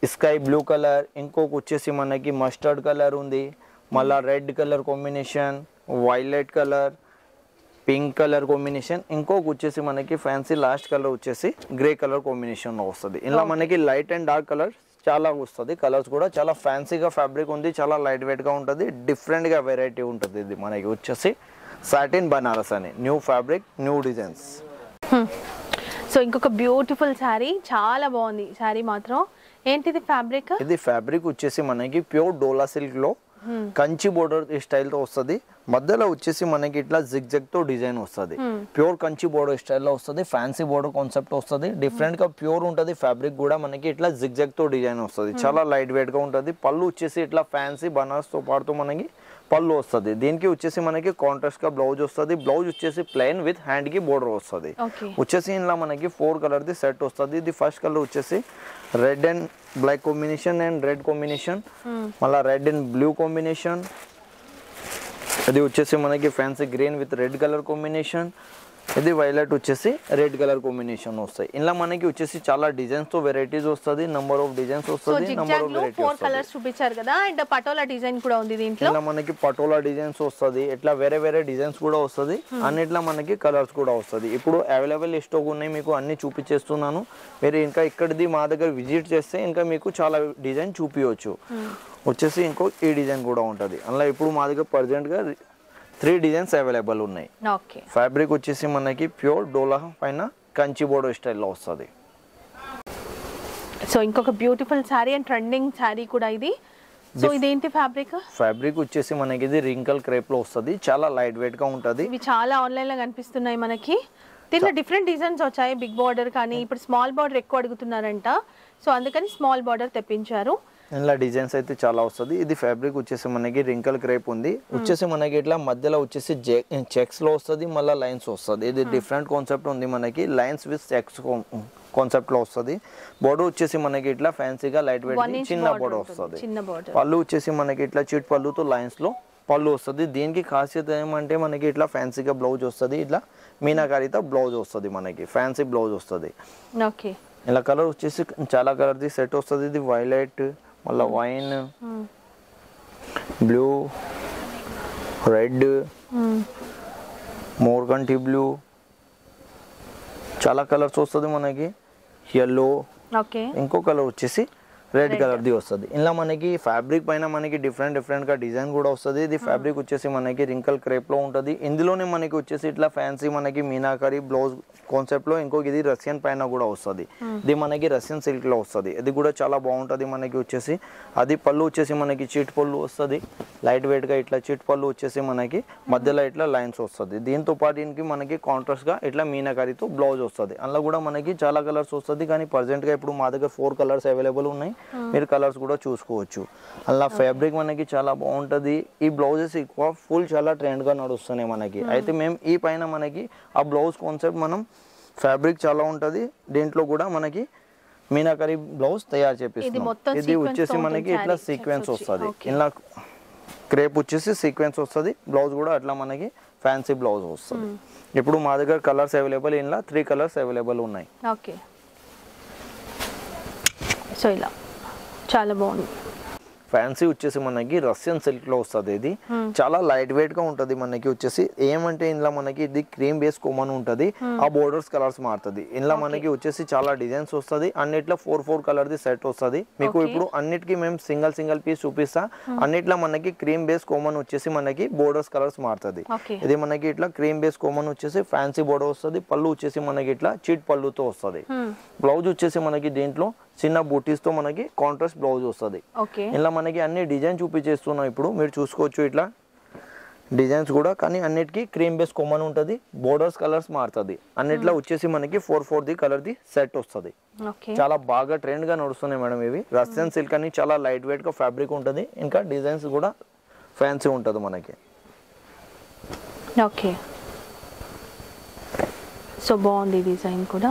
స్కై బ్లూ కలర్, ఇంకొక వచ్చేసి మనకి మస్టర్డ్ కలర్ ఉంది, మళ్ళీ red colour combination, violet colour, pink colour combination, ఇంకొక వచ్చేసి మనకి ఫ్యాన్సీ లాస్ట్ కలర్ వచ్చేసి గ్రే కలర్ కాంబినేషన్ లో వస్తుంది. ఇలా మనకి లైట్ అండ్ డార్క్ కలర్ చాలా వస్తుంది. కలర్స్ కూడా చాలా ఫ్యాన్సీగా ఫ్యాబ్రిక్ ఉంది, చాలా లైట్ వెయిట్ గా ఉంటుంది, డిఫరెంట్ గా వెరైటీ ఉంటుంది. ఇది మనకి వచ్చేసి సాటిన్ బనారస్ అని new fabric, new designs. So ఇంకొక బ్యూటిఫుల్ శారీ, చాలా బాగుంది శారీ మాత్రం. ఏంటిది ఫ్యాబ్రిక్? ఇది ఫ్యాబ్రిక్ వచ్చేసి మనకి ప్యూర్ డోలా సిల్క్ లో కంచి బోర్డర్ స్టైల్ తో వస్తుంది. మధ్యలో వచ్చేసి మనకి ఇట్లా జిగ్ జగ్ తో డిజైన్ వస్తుంది. ప్యూర్ కంచి బోర్డర్ స్టైల్ లో వస్తుంది. ఫ్యాన్సీ బోర్డర్ కాన్సెప్ట్ వస్తుంది. డిఫరెంట్ గా ప్యూర్ ఉంటుంది. ఫ్యాబ్రిక్ కూడా మనకి ఇట్లా జిగ్ జగ్ తో డిజైన్ వస్తుంది. చాలా లైట్ వెయిట్ గా ఉంటుంది. పళ్ళు వచ్చేసి ఇట్లా ఫ్యాన్సీ బనారస్ తో పాటు మనకి పళ్ళు వస్తుంది. దీనికి వచ్చేసి మనకి కాంట్రాస్ట్ గా బ్లౌజ్ వస్తుంది. బ్లౌజ్ వచ్చేసి ప్లెయిన్ విత్ హ్యాండ్ కి బోర్డర్ వస్తుంది. వచ్చేసి ఇలా మనకి ఫోర్ కలర్ ది సెట్ వస్తుంది. ఇది ఫస్ట్ కలర్ వచ్చేసి red and black combination and red combination, మళ్ళీ రెడ్ అండ్ బ్లూ కాంబినేషన్. ఇది వచ్చేసి మనకి fancy green with red colour combination. ఇది వైలెట్ వచ్చేసి రెడ్ కలర్ కాంబినేషన్ వస్తాయి. ఇలా మనకి వచ్చేసి చాలా డిజైన్స్ తో వెరైటీస్ వస్తుంది. నంబర్ ఆఫ్ డిజైన్స్ వస్తుంది. Number of varieties four colours చూపించారు కదా, అండ్ పటోలా డిజైన్ కూడా ఉంది దీంట్లో. ఇలా మనకి పటోలా డిజైన్స్ వస్తుంది. ఇట్లా వేరే వేరే డిజైన్స్ కూడా వస్తుంది. అన్నిట్లా మనకి కలర్స్ కూడా వస్తుంది. ఇప్పుడు అవైలబుల్ స్టాక్ ఉన్నాయి, మీకు అన్ని చూపించేస్తున్నాను. మీరు ఇంకా ఇక్కడిది మా దగ్గర విజిట్ చేస్తే ఇంకా మీకు చాలా డిజైన్ చూపించవచ్చు. వచ్చేసి ఇంకో ఈ డిజైన్ కూడా ఉంటుంది. అలా ఇప్పుడు మా దగ్గర ప్రజెంట్ గా త్రీ డిజైన్స్ అవైలబుల్ ఉన్నాయి. ఫ్యాబ్రిక్ వచ్చేసి మనకి ప్యూర్ డోలా పైన కంచి బోర్డర్ స్టైల్లో వస్తుంది. సో ఇంకొక beautiful sari and trending sari కూడా ఇది. సో ఇదేంటి ఫ్యాబ్రిక్? ఫ్యాబ్రిక్ వచ్చేసి మనకి ఇది రింకల్ క్రేప్ లో వస్తుంది. చాలా లైట్ వెయిట్ గా ఉంటుంది. ఇవి చాలా ఆన్లైన్ లో కనిపిస్తున్నాయి మనకి. దీంట్లో డిఫరెంట్ డిజైన్స్ వచ్చాయి. బిగ్ బార్డర్ కానీ ఇప్పుడు స్మాల్ బార్డర్ ఎక్కువ అడుగుతున్నారంట, సో అందుకని స్మాల్ బార్డర్ తెప్పించారు. ఇలా డిజైన్స్ అయితే చాలా వస్తుంది. ఇది ఫ్యాబ్రిక్ వచ్చేసి మనకి రింకల్ క్రేప్ ఉంది. వచ్చేసి మనకి ఇట్లా మధ్యలో వచ్చేసి చెక్స్ లో వస్తుంది, మళ్ళీ లైన్స్ వస్తుంది. ఇది డిఫరెంట్ కాన్సెప్ట్ ఉంది మనకి. లైన్స్ విత్ చెక్స్ కాన్సెప్ట్ లో వస్తుంది. బోర్డర్ వచ్చేసి మనకి ఇట్లా ఫ్యాన్సీగా లైట్ వెయిట్ చిన్న బోర్డర్ వస్తుంది. పళ్ళు వచ్చేసి మనకి ఇట్లా చిట్ పళ్ళుతో లైన్స్ లో పళ్ళు వస్తుంది. దీనికి ఖాసియత ఏమంటే మనకి ఇట్లా ఫ్యాన్సీగా బ్లౌజ్ వస్తుంది. ఇట్లా మీనాకారితో బ్లౌజ్ వస్తుంది. మనకి ఫ్యాన్సీ బ్లౌజ్ వస్తుంది. ఇలా కలర్ వచ్చేసి చాలా కలర్ ది సెట్ వస్తుంది. ఇది వైలెట్, మళ్ళీ వైన్, బ్లూ, రెడ్, మోర్కంటి బ్లూ, చాలా కలర్స్ వస్తుంది మనకి. ఎల్లో, ఇంకో కలర్ వచ్చేసి రెడ్ కలర్ ది వస్తుంది. ఇలా మనకి ఫ్యాబ్రిక్ పైన మనకి డిఫరెంట్ డిఫరెంట్ గా డిజైన్ కూడా వస్తుంది. ఇది ఫ్యాబ్రిక్ వచ్చేసి మనకి రింకల్ క్రేప్ లో ఉంటుంది. ఇందులోనే మనకి వచ్చేసి ఇట్లా ఫ్యాన్సీ మనకి మీనాకరి బ్లౌజ్ కాన్సెప్ట్ లో ఇంకొక ఇది రష్యన్ పైన కూడా వస్తుంది. ఇది మనకి రష్యన్ సిల్క్ లో వస్తుంది. ఇది కూడా చాలా బాగుంటుంది మనకి వచ్చేసి. అది పళ్ళు వచ్చేసి మనకి చీట్ పళ్ళు వస్తుంది. లైట్ వెయిట్ గా ఇట్లా చీట్ పళ్ళు వచ్చేసి మనకి మధ్యలో ఇట్లా లైన్స్ వస్తుంది. దీంతో పాటు దీనికి మనకి కాంట్రాస్ట్ గా ఇట్లా మీనాకరితో బ్లౌజ్ వస్తుంది. అందులో కూడా మనకి చాలా కలర్స్ వస్తుంది. కానీ ప్రజెంట్ గా ఇప్పుడు మా దగ్గర ఫోర్ కలర్స్ అవైలబుల్ ఉన్నాయి. మీరు కలర్స్ కూడా చూసుకోవచ్చు. అలా ఫ్యాబ్రిక్ మనకి చాలా బాగుంటుంది. ఈ బ్లౌజెస్ ఎక్కువ ఫుల్ చాలా ట్రెండ్ గా నడుస్తున్నాయి మనకి. అయితే మేము ఈ పైన మనకి ఆ బ్లౌజ్ కాన్సెప్ట్ మనం ఫ్యాబ్రిక్ చాలా ఉంటుంది. దీంట్లో కూడా మనకి మీనాకరి బ్లౌజ్ తయారు చేపిస్తాం. ఇది వచ్చేసి మనకి ఇట్లా సీక్వెన్స్ వస్తుంది. ఇలా క్రేప్ వచ్చేసి సీక్వెన్స్ వస్తుంది. బ్లౌజ్ కూడా అట్లా మనకి ఫ్యాన్సీ బ్లౌజ్ వస్తుంది. ఇప్పుడు మా దగ్గర కలర్స్ అవైలబుల్, ఇలా త్రీ కలర్స్ అవైలబుల్ ఉన్నాయి. ఓకే, సో ఇలా చాలా బాగుంది. ఫ్యాన్సీ వచ్చేసి మనకి రష్యన్ సిల్క్ లో వస్తుంది. ఇది చాలా లైట్ వెయిట్ గా ఉంటది. మనకి వచ్చేసి ఏమంటే ఇందులో మనకి ఇది క్రీమ్ బేస్ కామన్ ఉంటది. ఆ బోర్డర్స్ కలర్స్ మారుతుంది. ఇందులో మనకి వచ్చేసి చాలా డిజైన్స్ వస్తుంది. అన్నిట్లో four four colour the set వస్తుంది. మీకు ఇప్పుడు అన్నిటికీ మేము సింగల్ సింగల్ పీస్ చూపిస్తా. అన్నిట్లో మనకి క్రీమ్ బేస్ కామన్ వచ్చేసి మనకి బోర్డర్స్ కలర్స్ మారుతుంది. ఇది మనకి ఇట్లా క్రీమ్ బేస్ కామన్ వచ్చేసి ఫ్యాన్సీ బోర్డర్ వస్తుంది. పళ్ళు వచ్చేసి మనకి ఇట్లా చీట్ పళ్ళుతో వస్తుంది. బ్లౌజ్ వచ్చేసి మనకి దీంట్లో చిన్న బూటీస్ తో మనకి కాంట్రాస్ట్ బ్లౌజ్ వస్తుంది. ఇలా మనకి అన్ని డిజైన్ చూపించేస్తున్నాం. ఇప్పుడు మీరు చూసుకోవచ్చు ఇట్లా డిజైన్స్ కూడా. కానీ అన్నిటికీ క్రీమ్ బేస్ కామన్ ఉంటుంది. బోర్డర్స్ కలర్స్ మారుతుంది. అన్నిట్లో వచ్చేసి మనకి four four the colour the set వస్తుంది. చాలా బాగా ట్రెండ్ గా నడుస్తున్నాయి మేడం ఇవి. రష్యన్ సిల్క్ అని చాలా లైట్ వెయిట్ గా ఫ్యాబ్రిక్ ఉంటుంది. ఇంకా డిజైన్స్ కూడా ఫ్యాన్సీ ఉంటుంది మనకి. ఓకే, సో బాగుంది డిజైన్ కూడా.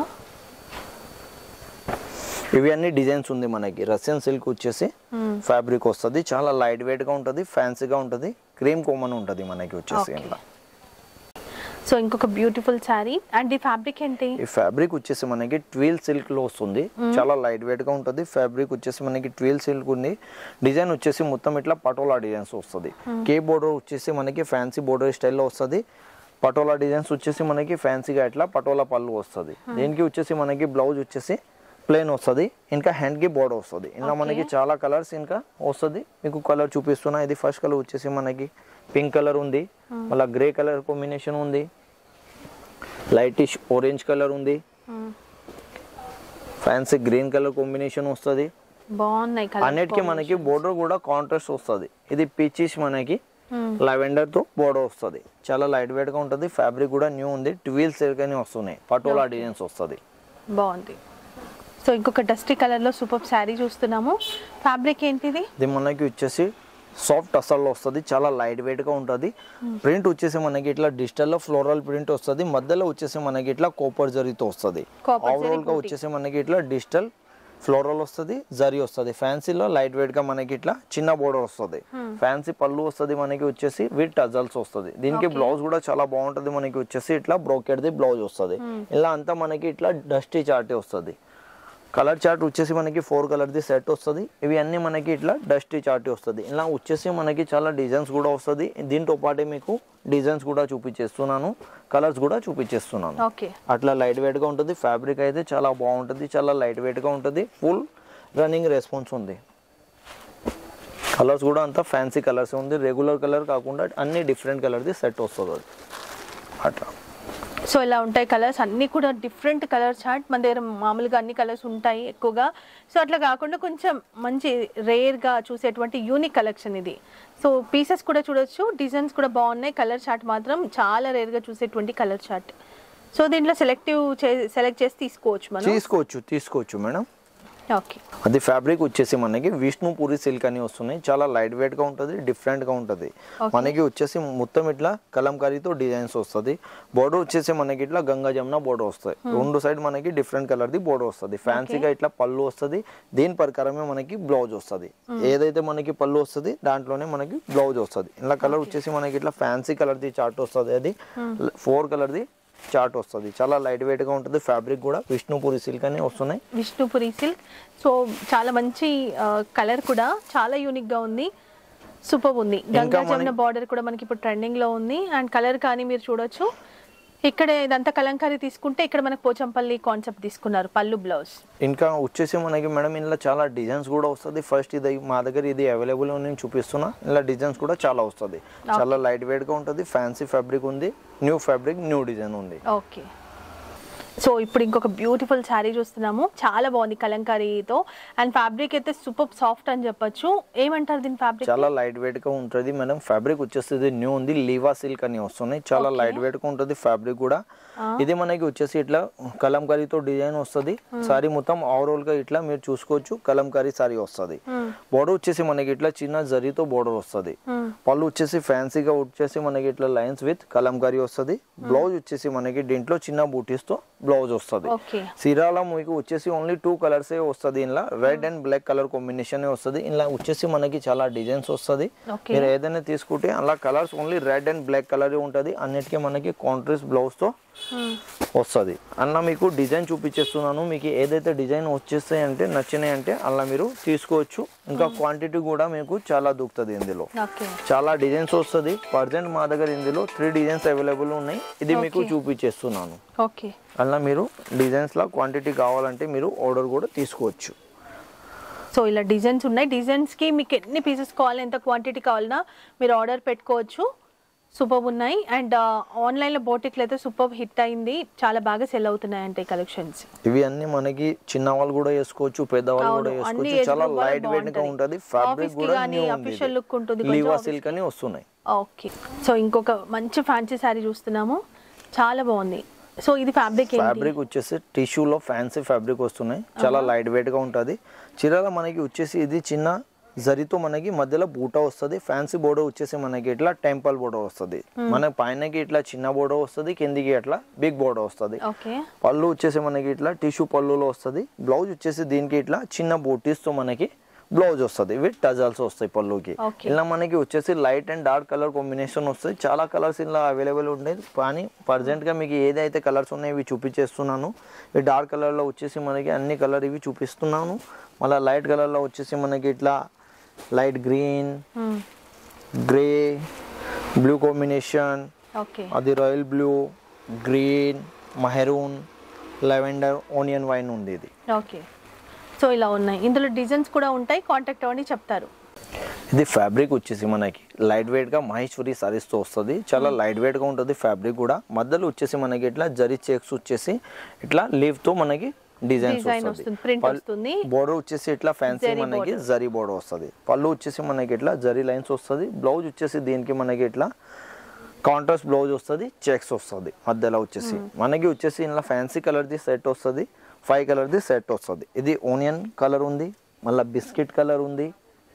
ఇవి అన్ని డిజైన్స్ ఉంది మనకి. రష్యన్ సిల్క్ వచ్చేసి ఫ్యాబ్రిక్ వస్తుంది. చాలా లైట్ వెయిట్ గా ఉంటుంది. ఫ్యాన్సీగా ఉంటుంది. క్రీమ్ కామన్ ఉంటుంది మనకి వచ్చేసి. సో ఇంకొక బ్యూటిఫుల్ శారీ. అండ్ ఈ ఫ్యాబ్రిక్ ఏంటి? ఈ ఫ్యాబ్రిక్ వచ్చేసి మనకి ట్వీల్ సిల్క్ లో వస్తుంది, చాలా లైట్ వెయిట్ గా ఉంటుంది. ఫ్యాబ్రిక్ వచ్చేసి మనకి ట్వీల్ సిల్క్ ఉంది. డిజైన్ వచ్చేసి మొత్తం ఇట్లా పటోలా డిజైన్స్ వస్తుంది. కే బోర్డర్ వచ్చేసి మనకి ఫ్యాన్సీ బోర్డర్ స్టైల్లో వస్తుంది. పటోలా డిజైన్స్ వచ్చేసి మనకి ఫ్యాన్సీగా ఇట్లా పటోలా పళ్ళు వస్తుంది. దీనికి వచ్చేసి మనకి బ్లౌజ్ వచ్చేసి ప్లెయిన్ వస్తుంది, ఇంకా హ్యాండ్ కి బోర్డర్ వస్తుంది. ఇలా మనకి చాలా కలర్స్ ఇంకా వస్తుంది. మీకు కలర్ చూపిస్తున్నా. ఇది ఫస్ట్ కలర్ వచ్చేసి మనకి పింక్ కలర్ ఉంది, మళ్ళీ గ్రే కలర్ కాంబినేషన్ ఉంది, లైటిష్ ఆరెంజ్ కలర్ ఉంది, ఫ్యాన్సీ గ్రీన్ కలర్ కాంబినేషన్ వస్తుంది. బాగున్నాయి. అన్నిటికీ మనకి బోర్డర్ కూడా కాంట్రాస్ట్ వస్తుంది. ఇది పీచిష్ మనకి లెవెండర్ తో బోర్డర్ వస్తుంది. చాలా లైట్ వెయిట్ గా ఉంటుంది. ఫ్యాబ్రిక్ కూడా న్యూ ఉంది. ట్వీల్ సిల్క్ అని వస్తున్నాయి, పటోలా డిజైన్స్ వస్తుంది. బాగుంది. సో ఇంకొక డస్టీ కలర్ లో సూపర్ శారీ చూస్తున్నాము. ఫ్యాబ్రిక్ ఏంటిది? ఇది మనకి వచ్చేసి సాఫ్ట్ అసల్లో వస్తుంది, చాలా లైట్ వెయిట్ గా ఉంటుంది. ప్రింట్ వచ్చేసి మనకి ఇట్లా డిజిటల్ లో ఫ్లోరల్ ప్రింట్ వస్తుంది. మధ్యలో వచ్చేసి మనకి ఇట్లా కోపర్ జరీతో వస్తుంది. ఓవరాల్ గా వచ్చేసి మనకి ఇట్లా డిజిటల్ ఫ్లోరల్ వస్తుంది, జరీ వస్తుంది. ఫ్యాన్సీలో లైట్ వెయిట్ గా మనకి ఇట్లా చిన్న బోర్డర్ వస్తుంది. ఫ్యాన్సీ పళ్ళు వస్తుంది మనకి వచ్చేసి విత్ టజల్స్ వస్తుంది. దీనికి బ్లౌజ్ కూడా చాలా బాగుంటుంది. మనకి వచ్చేసి ఇట్లా బ్రోకెడ్ ది బ్లౌజ్ వస్తుంది. ఇలా అంతా మనకి ఇట్లా డస్టీ చార్ట్ వస్తుంది. కలర్ చార్ట్ వచ్చేసి మనకి ఫోర్ కలర్ ది సెట్ వస్తుంది. ఇవి అన్ని మనకి ఇట్లా డస్టీ చార్ట్ వస్తుంది. ఇలా వచ్చేసి మనకి చాలా డిజైన్స్ కూడా వస్తుంది. దీంతో పాటే మీకు డిజైన్స్ కూడా చూపించేస్తున్నాను, కలర్స్ కూడా చూపించేస్తున్నాను. అట్లా లైట్ వెయిట్ గా ఉంటుంది. ఫ్యాబ్రిక్ అయితే చాలా బాగుంటుంది, చాలా లైట్ వెయిట్ గా ఉంటుంది. ఫుల్ రన్నింగ్ రెస్పాన్స్ ఉంది. కలర్స్ కూడా అంతా ఫ్యాన్సీ కలర్స్ ఉంది. రెగ్యులర్ కలర్ కాకుండా అన్ని డిఫరెంట్ కలర్ ది సెట్ వస్తుంది. అది అట్లా సో ఇలా ఉంటాయి కలర్స్ అన్నీ కూడా డిఫరెంట్ కలర్ చార్ట్. మన దగ్గర మామూలుగా అన్ని కలర్స్ ఉంటాయి ఎక్కువగా. సో అట్లా కాకుండా కొంచెం మంచి రేర్గా చూసేటువంటి యూనిక్ కలెక్షన్ ఇది. సో పీసెస్ కూడా చూడొచ్చు, డిజైన్స్ కూడా బాగున్నాయి. కలర్ చార్ట్ మాత్రం చాలా రేర్గా చూసేటువంటి కలర్ చార్ట్. సో దీంట్లో సెలెక్టివ్ సెలెక్ట్ చేసి తీసుకోవచ్చు మనం. తీసుకోవచ్చు తీసుకోవచ్చు మేడం. ఓకే. అది ఫ్యాబ్రిక్ వచ్చేసి మనకి విష్ణుపురి సిల్క్ అని వస్తున్నాయి. చాలా లైట్ వెయిట్ గా ఉంటుంది, డిఫరెంట్ గా ఉంటుంది. మనకి వచ్చేసి మొత్తం ఇట్లా కలంకారీతో డిజైన్స్ వస్తుంది. బోర్డర్ వచ్చేసి మనకి ఇట్లా గంగా జమున బోర్డర్ వస్తుంది. రెండు సైడ్ మనకి డిఫరెంట్ కలర్ ది బోర్డర్ వస్తుంది. ఫ్యాన్సీగా ఇట్లా పళ్ళు వస్తుంది. దీని ప్రకారమే మనకి బ్లౌజ్ వస్తుంది. ఏదైతే మనకి పళ్ళు వస్తుంది దాంట్లోనే మనకి బ్లౌజ్ వస్తుంది. ఇలా కలర్ వచ్చేసి మనకి ఇట్లా ఫ్యాన్సీ కలర్ ది చార్ట్ వస్తుంది. అది ఫోర్ కలర్ ది చార్ట్ వస్తుంది. చాలా లైట్ వెయిట్ గా ఉంటుంది. ఫ్యాబ్రిక్ కూడా విష్ణుపురి సిల్క్ అని వస్తున్నాయి. విష్ణుపురి సిల్క్. సో చాలా మంచి కలర్ కూడా చాలా యూనిక్ గా ఉంది. సూపర్ ఉంది. గంగా జమున బార్డర్ కూడా మనకి ఇప్పుడు ట్రెండింగ్ లో ఉంది. అండ్ కలర్ కానీ మీరు చూడొచ్చు. ఇక్కడ ఇదంతా కలంకారీ తీసుకుంటే ఇక్కడ మనకు పోచంపల్లి కాన్సెప్ట్ తీసుకున్నారు, పళ్ళు బ్లౌజ్. ఇంకా వచ్చేసి మనకి మేడం ఇందులో చాలా డిజైన్స్ కూడా వస్తుంది. ఫస్ట్ ఇది మా దగ్గర ఇది అవైలబుల్ నేను చూపిస్తున్నా. ఇలా డిజైన్స్ కూడా చాలా వస్తుంది. చాలా లైట్ వెయిట్ గా ఉంటుంది. ఫ్యాన్సీ ఫ్యాబ్రిక్ ఉంది, న్యూ ఫ్యాబ్రిక్, న్యూ డిజైన్ ఉంది. ఓకే. సో ఇప్పుడు ఇంకొక బ్యూటిఫుల్ శారీ చూస్తున్నాము. చాలా బాగుంది కలంకారీతో. అండ్ ఫ్యాబ్రిక్ అయితే సూపర్ సాఫ్ట్ అని చెప్పొచ్చు. ఏమంటారు దీని ఫ్యాబ్రిక్? చాలా లైట్ వెయిట్ గా ఉంటుంది మేడం. ఫ్యాబ్రిక్ వచ్చేసి న్యూ ఉంది, లీవా సిల్క్ అని వస్తున్నాయి. చాలా లైట్ వెయిట్ గా ఉంటుంది ఫ్యాబ్రిక్ కూడా. ఇది మనకి వచ్చేసి ఇట్లా కలంకారీతో డిజైన్ వస్తుంది. సారీ మొత్తం ఓవరాల్ గా ఇట్లా మీరు చూసుకోవచ్చు. కలంకారీ సారీ వస్తుంది. బోర్డర్ వచ్చేసి మనకి ఇట్లా చిన్న జరీతో బోర్డర్ వస్తుంది. పళ్ళు వచ్చేసి ఫ్యాన్సీగా వచ్చేసి మనకి ఇట్లా లైన్స్ విత్ కలంకారీ వస్తుంది. బ్లౌజ్ వచ్చేసి మనకి దీంట్లో చిన్న బూటీస్ తో బ్లౌజ్ వస్తుంది. సిరాల మీకు వచ్చేసి ఓన్లీ టూ కలర్స్ వస్తుంది. ఇలా red and black colour combination వస్తుంది. ఇలా వచ్చేసి మనకి చాలా డిజైన్స్ వస్తుంది. మీరు ఏదైనా తీసుకుంటే అలా colours only red and black colour ఉంటది. అన్నిటికీ మనకి కాంట్రాస్ట్ బ్లౌజ్ తో వస్తుంది. అలా మీకు డిజైన్ చూపించేస్తున్నాను. మీకు ఏదైతే డిజైన్ వచ్చేస్తాయి అంటే నచ్చినాయి అంటే అలా మీరు తీసుకోవచ్చు. ఇంకా క్వాంటిటీ కూడా మీకు చాలా దొరుకుతుంది. ఇందులో చాలా డిజైన్స్ వస్తుంది. ప్రజెంట్ మా దగ్గర ఇందులో త్రీ డిజైన్స్ అవైలబుల్ ఉన్నాయి. ఇది మీకు చూపించేస్తున్నాను. అలా మీరు డిజైన్స్ లా క్వాంటిటీ కావాలంటే మీరు ఆర్డర్ కూడా తీసుకోవచ్చు. సో ఇలా డిజైన్స్ ఉన్నాయి. డిజైన్స్ కి మీకు ఎన్ని పీసెస్ కావాలి, ఎంత క్వాంటిటీ కావాలన్నా మీరు ఆర్డర్ పెట్టుకోవచ్చు. సూపర్ ఉన్నాయి. అండ్ ఆన్లైన్ లో బోటిక్లు అయితే సూపర్ హిట్ అయింది. చాలా బాగా సెల్ అవుతున్నాయి అంటే కలెక్షన్స్. ఇవి అన్ని మనకి చిన్న వాళ్ళు కూడా వేసుకోవచ్చు, పెద్దవాళ్ళు కూడా వేసుకోవచ్చు. చాలా లైట్ వెయిట్ గా ఉంటది. ఫ్యాబ్రిక్ కూడా న్యూ ఆఫీషియల్ లుక్ ఉంటుంది. లీవా సిల్క్ అని వస్తున్నాయి. ఓకే. సో ఇంకొక మంచి ఫ్యాన్సీ సారీ చూస్తున్నాము. చాలా బాగుంది. సో ఇది ఫ్యాబ్రిక్ ఫ్యాబ్రిక్ వచ్చేసి టిష్యూలో ఫ్యాన్సీ ఫ్యాబ్రిక్ వస్తున్నాయి. చాలా లైట్ వెయిట్ గా ఉంటది. చీరలో మనకి వచ్చేసి ఇది చిన్న జరీతో మనకి మధ్యలో బూటా వస్తుంది. ఫ్యాన్సీ బోర్డర్ వచ్చేసి మనకి ఇట్లా టెంపుల్ బోర్డర్ వస్తుంది. మన పైనకి ఇట్లా చిన్న బోర్డర్ వస్తుంది, కిందికి ఇట్లా బిగ్ బోర్డర్ వస్తుంది. పళ్ళు వచ్చేసి మనకి ఇట్లా టిష్యూ పళ్ళులో వస్తుంది. బ్లౌజ్ వచ్చేసి దీనికి ఇట్లా చిన్న బూటీస్ తో మనకి బ్లౌజ్ వస్తుంది విత్ టజల్స్ వస్తాయి పళ్ళుకి. ఇలా మనకి వచ్చేసి light and dark colour combination వస్తాయి. చాలా కలర్స్ ఇలా అవైలబుల్ ఉంటాయి, కానీ ప్రజెంట్గా మీకు ఏదైతే కలర్స్ ఉన్నాయో ఇవి చూపించేస్తున్నాను. ఈ డార్క్ కలర్లో వచ్చేసి మనకి అన్ని కలర్ ఇవి చూపిస్తున్నాను. మళ్ళీ లైట్ కలర్లో వచ్చేసి మనకి ఇట్లా light green, grey, blue combination, అది royal blue, green, maroon, lavender, onion wine ఉంది ఇది. ఓకే, సో ఇలా ఉన్నాయి. ఇందులో డిజైన్స్ కూడా ఉంటాయి, కాంటాక్ట్ అవ్వండి చెప్తారు. ఇది ఫ్యాబ్రిక్ వచ్చేసి మనకి లైట్ వెయిట్ గా మహేశ్వరి సారీస్ తో వస్తుంది. చాలా లైట్ వెయిట్ గా ఉంటుంది ఫ్యాబ్రిక్ కూడా. మధ్యలో వచ్చేసి మనకి ఇట్లా జరీ చెక్స్ వచ్చేసి ఇట్లా లీవ్ తో మనకి డిజైన్స్ వస్తుంది. బోర్డర్ వచ్చేసి ఇట్లా ఫ్యాన్సీ మనకి జరీ బోర్డర్ వస్తుంది. పళ్ళు వచ్చేసి మనకి ఇట్లా జరీ లైన్స్ వస్తుంది. బ్లౌజ్ వచ్చేసి దీనికి మనకి ఇట్లా కాంట్రాస్ట్ బ్లౌజ్ వస్తుంది, చెక్స్ వస్తుంది మధ్యలో వచ్చేసి మనకి వచ్చేసి ఇలా ఫ్యాన్సీ కలర్ ది సెట్ వస్తుంది, ఫైవ్ కలర్ ది సెట్ వస్తుంది. ఇది ఓనియన్ కలర్ ఉంది, మళ్ళీ బిస్కెట్ కలర్ ఉంది,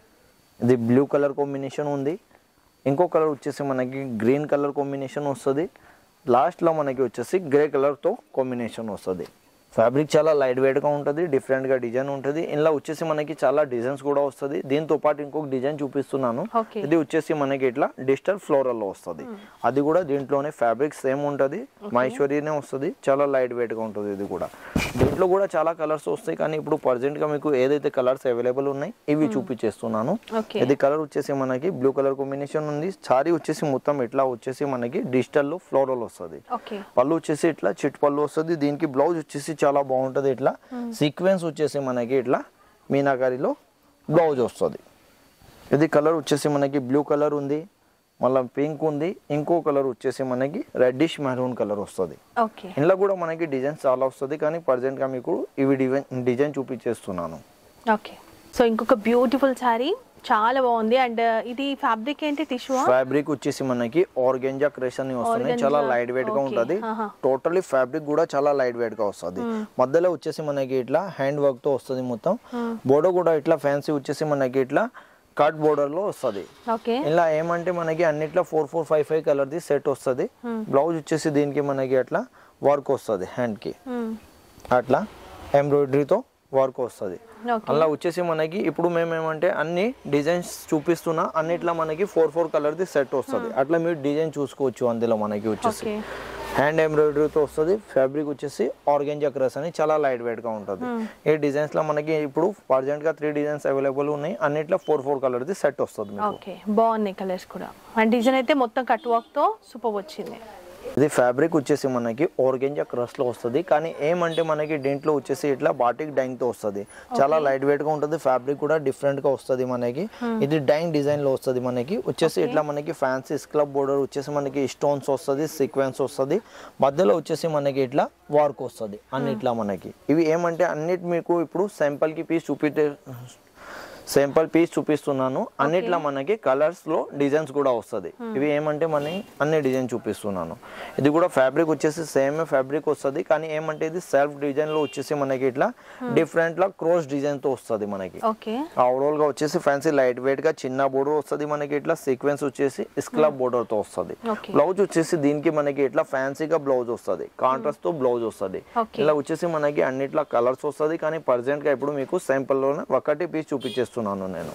ఇది బ్లూ కలర్ కాంబినేషన్ ఉంది, ఇంకో కలర్ వచ్చేసి మనకి గ్రీన్ కలర్ కాంబినేషన్ వస్తుంది, లాస్ట్లో మనకి వచ్చేసి గ్రే కలర్తో కాంబినేషన్ వస్తుంది. ఫ్యాబ్రిక్ చాలా లైట్ వెయిట్గా ఉంటుంది, డిఫరెంట్గా డిజైన్ ఉంటుంది. ఇందులో వచ్చేసి మనకి చాలా డిజైన్స్ కూడా వస్తుంది. దీంతో పాటు ఇంకొక డిజైన్ చూపిస్తున్నాను. ఇది వచ్చేసి మనకి ఇట్లా డిజిటల్ ఫ్లోరల్లో వస్తుంది. అది కూడా దీంట్లోనే ఫ్యాబ్రిక్ సేమ్ ఉంటుంది, మహేశ్వరినే వస్తుంది. చాలా లైట్ వెయిట్గా ఉంటుంది. ఇది కూడా దీంట్లో కూడా చాలా కలర్స్ వస్తాయి, కానీ ఇప్పుడు ప్రజెంట్గా మీకు ఏదైతే కలర్స్ అవైలబుల్ ఉన్నాయి ఇవి చూపించేస్తున్నాను. ఇది కలర్ వచ్చేసి మనకి బ్లూ కలర్ కాంబినేషన్ ఉంది. సారీ వచ్చేసి మొత్తం ఇట్లా వచ్చేసి మనకి డిజిటల్లో ఫ్లోరల్ వస్తుంది. పళ్ళు వచ్చేసి ఇట్లా చిట్ పళ్ళు వస్తుంది. దీనికి బ్లౌజ్ వచ్చేసి చాలా బాగుంటుంది. ఇట్లా సీక్వెన్స్ వచ్చేసి మనకి ఇట్లా మీనాకారిలో బ్లౌజ్ వస్తుంది. ఇది కలర్ వచ్చేసి మనకి బ్లూ కలర్ ఉంది, మళ్ళీ పింక్ ఉంది, ఇంకో కలర్ వచ్చేసి మనకి రెడ్డిష్ మెరూన్ కలర్ వస్తుంది. ఇందులో కూడా మనకి డిజైన్ చాలా వస్తుంది, కానీ ప్రజెంట్ గా మీకు ఇవి డిజైన్ చూపించేస్తున్నాను. ఓకే, సో ఇంకొక బ్యూటిఫుల్ సారీ చాలా బాగుంది. అండ్ ఇది ఫ్యాబ్రిక్ ఏంటి? టిష్యూ ఫ్యాబ్రిక్ వచ్చేసి మనకి ఆర్గెంజా క్రేష్ అని వస్తుంది. చాలా లైట్ వెయిట్ గా ఉంటది. టోటల్లీ ఫ్యాబ్రిక్ కూడా చాలా లైట్ వెయిట్ గా వస్తుంది. మధ్యలో వచ్చేసి మనకి ఇట్లా హ్యాండ్ వర్క్ తో వస్తుంది మొత్తం. బోర్డర్ కూడా ఇట్లా ఫ్యాన్సీ వచ్చేసి మనకి ఇట్లా కట్ బోర్డర్ లో వస్తుంది. ఇలా ఏమంటే మనకి అన్నిట్లో four four five five colour the set వస్తుంది. బ్లౌజ్ వచ్చేసి దీనికి మనకి అట్లా వర్క్ వస్తుంది, హ్యాండ్ కి అట్లా ఎంబ్రాయిడరీతో వర్క్ వస్తుంది. అలా వచ్చేసి మనకి ఇప్పుడు మేము ఏమంటే అన్ని డిజైన్స్ చూపిస్తున్నా, అన్నిట్లో మనకి four four colour the set వస్తుంది. అట్లా మీరు డిజైన్ చూసుకోవచ్చు. అందులో మనకి వచ్చేసి హ్యాండ్ ఎంబ్రాయిడరీతో వస్తుంది. ఫ్యాబ్రిక్ వచ్చేసి ఆర్గెంజా క్రష్ అని చాలా లైట్ వెయిట్ గా ఉంటుంది. ఈ డిజైన్స్ లో మనకి ఇప్పుడు ప్రజెంట్ గా త్రీ డిజైన్స్ అవైలబుల్ ఉన్నాయి. అన్నిట్లో four four colour the set వస్తుంది. బాగున్నాయి కలర్స్ కూడా. అండ్ డిజైన్ అయితే మొత్తం కట్ వర్క్ తో సూపర్ వచ్చింది. ఇది ఫ్యాబ్రిక్ వచ్చేసి మనకి ఆర్గెంజా క్రష్ లో వస్తుంది, కానీ ఏమంటే మనకి దీంట్లో వచ్చేసి ఇట్లా బాటిక్ డైంగ్ తో వస్తుంది. చాలా లైట్ వెయిట్ గా ఉంటుంది. ఫ్యాబ్రిక్ కూడా డిఫరెంట్ గా వస్తుంది మనకి. ఇది డైంగ్ డిజైన్ లో వస్తుంది మనకి. వచ్చేసి ఇట్లా మనకి ఫ్యాన్సీ స్క్లబ్ బోర్డర్ వచ్చేసి మనకి స్టోన్స్ వస్తుంది, సీక్వెన్స్ వస్తుంది. మధ్యలో వచ్చేసి మనకి ఇట్లా వర్క్ వస్తుంది అన్నిట్లా మనకి. ఇవి ఏమంటే అన్నిటి మీకు ఇప్పుడు శాంపుల్ కి పీస్ చూపితే సింపుల్ పీస్ చూపిస్తున్నాను. అన్నిట్లో మనకి కలర్స్ లో డిజైన్స్ కూడా వస్తుంది. ఇవి ఏమంటే మన అన్ని డిజైన్ చూపిస్తున్నాను. ఇది కూడా ఫ్యాబ్రిక్ వచ్చేసి సేమ్ ఫ్యాబ్రిక్ వస్తుంది, కానీ ఏమంటే ఇది సెల్ఫ్ డిజైన్ లో వచ్చేసి మనకి ఇట్లా డిఫరెంట్ లా క్రోస్ డిజైన్ తో వస్తుంది మనకి. ఓవరాల్ గా వచ్చేసి ఫ్యాన్సీ లైట్ వెయిట్ గా చిన్న బోర్డర్ వస్తుంది మనకి. ఇట్లా సీక్వెన్స్ వచ్చేసి స్క్లబ్ బోర్డర్ తో వస్తుంది. బ్లౌజ్ వచ్చేసి దీనికి మనకి ఇట్లా ఫ్యాన్సీగా బ్లౌజ్ వస్తుంది, కాంట్రాస్ట్ తో బ్లౌజ్ వస్తుంది. ఇలా వచ్చేసి మనకి అన్నిట్లా కలర్స్ వస్తుంది, కానీ ప్రజెంట్ గా ఇప్పుడు మీకు సింపుల్ లోనే ఒకటి పీస్ చూపించేస్తున్నాను నేను.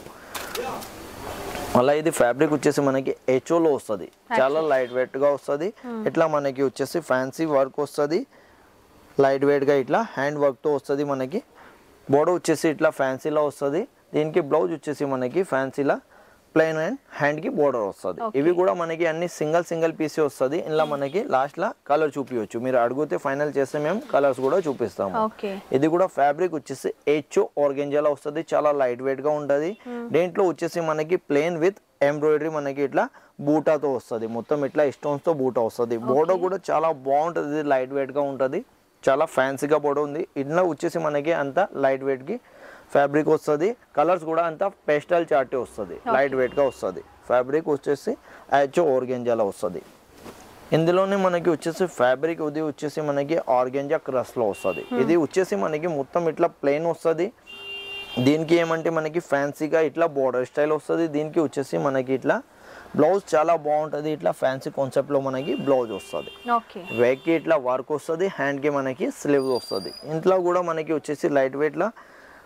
అలా ఇది ఫ్యాబ్రిక్ వచ్చేసి మనకి హెచ్ఓలో వస్తుంది. చాలా లైట్ వెయిట్ గా వస్తుంది. ఇట్లా మనకి వచ్చేసి ఫ్యాన్సీ వర్క్ వస్తుంది, లైట్ వెయిట్ గా ఇట్లా హ్యాండ్ వర్క్ తో వస్తుంది మనకి. బోర్డర్ వచ్చేసి ఇట్లా ఫ్యాన్సీలో వస్తుంది. దీనికి బ్లౌజ్ వచ్చేసి మనకి ఫ్యాన్సీలా ప్లెయిన్ అండ్ హ్యాండ్ కి బోర్డర్ వస్తుంది. ఇవి కూడా మనకి అన్ని సింగిల్ సింగిల్ పీస్ వస్తుంది. ఇలా మనకి లాస్ట్ లా కలర్ చూపించవచ్చు. మీరు అడిగితే ఫైనల్ చేస్తే మేము కలర్స్ కూడా చూపిస్తాము. ఇది కూడా ఫ్యాబ్రిక్ వచ్చేసి హెచ్ఓ ఆర్గెంజాలో వస్తుంది. చాలా లైట్ వెయిట్ గా ఉంటది. దీంట్లో వచ్చేసి మనకి ప్లెయిన్ విత్ ఎంబ్రాయిడరీ మనకి ఇట్లా బూటాతో వస్తుంది. మొత్తం ఇట్లా స్టోన్స్ తో బూటా వస్తుంది. బోర్డర్ కూడా చాలా బాగుంటది, లైట్ వెయిట్ గా ఉంటది. చాలా ఫ్యాన్సీగా బోర్డర్ ఉంది. ఇందులో వచ్చేసి మనకి అంత లైట్ వెయిట్ కి ఫ్యాబ్రిక్ వస్తుంది. కలర్స్ కూడా అంతా పేస్టల్ చార్ట్ వస్తుంది, లైట్ వెయిట్ గా వస్తుంది. ఫ్యాబ్రిక్ వచ్చేసి హెచ్ఓ ఆర్గెంజాలో వస్తుంది. ఇందులోనే మనకి వచ్చేసి ఫ్యాబ్రిక్ ఇది వచ్చేసి మనకి ఆర్గెంజా క్రష్ లో వస్తుంది. ఇది వచ్చేసి మనకి మొత్తం ఇట్లా ప్లెయిన్ వస్తుంది. దీనికి ఏమంటే మనకి ఫ్యాన్సీగా ఇట్లా బోర్డర్ స్టైల్ వస్తుంది. దీనికి వచ్చేసి మనకి ఇట్లా బ్లౌజ్ చాలా బాగుంటుంది. ఇట్లా ఫ్యాన్సీ కాన్సెప్ట్ లో మనకి బ్లౌజ్ వస్తుంది. వేక్ కి ఇట్లా వర్క్ వస్తుంది. హ్యాండ్ కి మనకి స్లీవ్ వస్తుంది. ఇంట్లో కూడా మనకి వచ్చేసి లైట్ వెయిట్ లా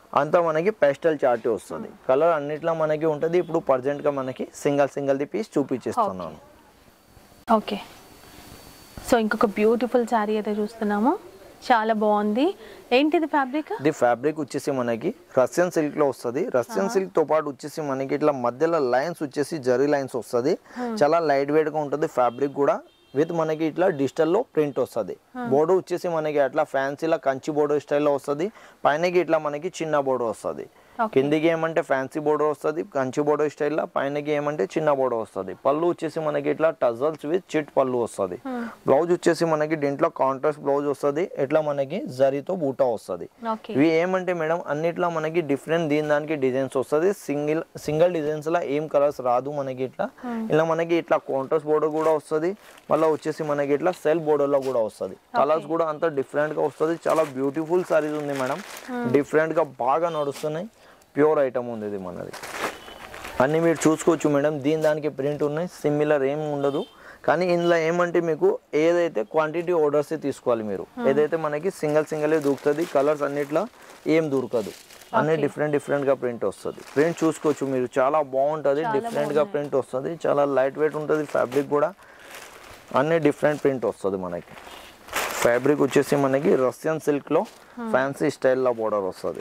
అంతా మనకి పేస్టల్ చార్ట్ వస్తుంది. కలర్ అన్నిట్లో మనకి ఉంటుంది. ఇప్పుడు ప్రజెంట్ గా మనకి సింగల్ సింగల్ ది పీస్ చూపించేస్తున్నాను. ఓకే, సో ఇంకొక బ్యూటిఫుల్ శారీ అయితే చూస్తున్నాము, చాలా బాగుంది. ఏంటిది ఫ్యాబ్రిక్? ఇది ఫ్యాబ్రిక్ వచ్చేసి మనకి రష్యన్ సిల్క్ లో వస్తుంది. రష్యన్ సిల్క్ తో పాటు వచ్చేసి మనకి ఇట్లా మధ్యలో లైన్స్ వచ్చేసి జరీ లైన్స్ వస్తుంది. చాలా లైట్ వెయిట్ గా ఉంటుంది ఫ్యాబ్రిక్ కూడా. విత్ మనకి ఇట్లా డిజిటల్ లో ప్రింట్ వస్తుంది. బోర్డర్ వచ్చేసి మనకి అట్లా ఫ్యాన్సీలా కంచి బోర్డర్ స్టైల్లో వస్తుంది. పైనకి ఇట్లా మనకి చిన్న బోర్డర్ వస్తుంది. కిందికి ఏమంటే ఫ్యాన్సీ బోర్డర్ వస్తుంది కంచి బోర్డర్ స్టైల్లో, పైనకి ఏమంటే చిన్న బోర్డర్ వస్తుంది. పళ్ళు వచ్చేసి మనకి ఇట్లా టజల్స్ విత్ చిట్ పళ్ళు వస్తుంది. బ్లౌజ్ వచ్చేసి మనకి దీంట్లో కాంట్రాస్ట్ బ్లౌజ్ వస్తుంది. ఇట్లా మనకి జరీతో బూటా వస్తుంది. ఇవి ఏమంటే మేడం అన్నిట్లో మనకి డిఫరెంట్ దీని దానికి డిజైన్స్ వస్తుంది. సింగిల్ సింగిల్ డిజైన్స్ లా ఏం కలర్స్ రాదు మనకి. ఇట్లా ఇలా మనకి ఇట్లా కాంట్రాస్ట్ బోర్డర్ కూడా వస్తుంది. మళ్ళీ వచ్చేసి మనకి ఇట్లా సెల్ బోర్డర్ లో కూడా వస్తుంది. కలర్స్ కూడా అంత డిఫరెంట్ గా వస్తుంది. చాలా బ్యూటిఫుల్ సారీస్ ఉంది మేడం, డిఫరెంట్ గా బాగా నడుస్తున్నాయి. ప్యూర్ ఐటమ్ ఉంది ఇది మనది. అన్నీ మీరు చూసుకోవచ్చు మేడం. దీని దానికి ప్రింట్ ఉన్నాయి, సిమిలర్ ఏం ఉండదు. కానీ ఇందులో ఏమంటే మీకు ఏదైతే క్వాంటిటీ ఆర్డర్స్ తీసుకోవాలి మీరు. ఏదైతే మనకి సింగిల్ సింగిల్ దొరుకుతుంది. కలర్స్ అన్నిట్లో ఏం దొరకదు. అన్ని డిఫరెంట్ డిఫరెంట్ గా ప్రింట్ వస్తుంది. ప్రింట్ చూసుకోవచ్చు మీరు, చాలా బాగుంటుంది. డిఫరెంట్ గా ప్రింట్ వస్తుంది. చాలా లైట్ వెయిట్ ఉంటుంది ఫ్యాబ్రిక్ కూడా. అన్ని డిఫరెంట్ ప్రింట్ వస్తుంది మనకి. ఫ్యాబ్రిక్ వచ్చేసి మనకి రష్యన్ సిల్క్ లో ఫ్యాన్సీ స్టైల్లో బోర్డర్ వస్తుంది.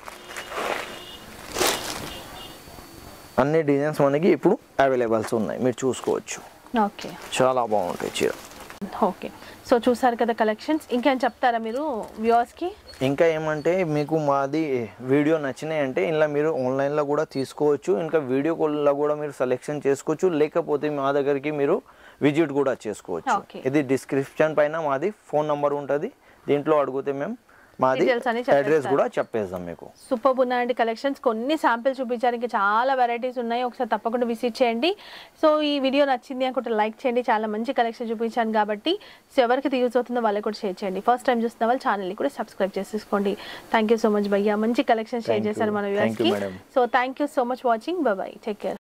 అన్ని డిజైన్స్ మనకి ఇప్పుడు అవైలబుల్స్ ఉన్నాయి, మీరు చూసుకోవచ్చు. ఓకే, చాలా బాగుంటాయి చీర. ఓకే, సో చూసారు కదా కలెక్షన్స్. ఇంకేం చెప్తారా మీరు వ్యూవర్స్కి? ఇంకా ఏమంటే మీకు మాది వీడియో నచ్చినాయి అంటే ఇలా మీరు ఆన్లైన్లో కూడా తీసుకోవచ్చు. ఇంకా వీడియో కాల్లో కూడా మీరు సెలెక్షన్ చేసుకోవచ్చు. లేకపోతే మా దగ్గరికి మీరు విజిట్ కూడా చేసుకోవచ్చు. ఇది డిస్క్రిప్షన్ పైన మాది ఫోన్ నంబర్ ఉంటుంది. దీంట్లో అడిగితే మేము మాది అడ్రస్ కూడా చెప్పేద్దాం మీకు. సూపర్ ఉన్నాయండి కలెక్షన్స్. కొన్ని శాంపిల్ చూపించారు, ఇంకా చాలా వెరైటీస్ ఉన్నాయి. ఒకసారి తప్పకుండా విజిట్ చేయండి. సో ఈ వీడియో నచ్చింది అనుకుంటే లైక్ చేయండి. చాలా మంచి కలెక్షన్ చూపించాను కాబట్టి సో ఎవరికి యూజ్ అవుతుందో వాళ్ళకి కూడా షేర్ చేయండి. ఫస్ట్ టైం చూస్తున్న వాళ్ళు ఛానల్ని కూడా సబ్స్క్రైబ్ చేసేసుకోండి. థ్యాంక్ యూ సో మచ్ భయ్యా, మంచి కలెక్షన్ షేర్ చేశారు మన వ్యూవర్స్కి. So thank you so much watching. Bye bye, take care.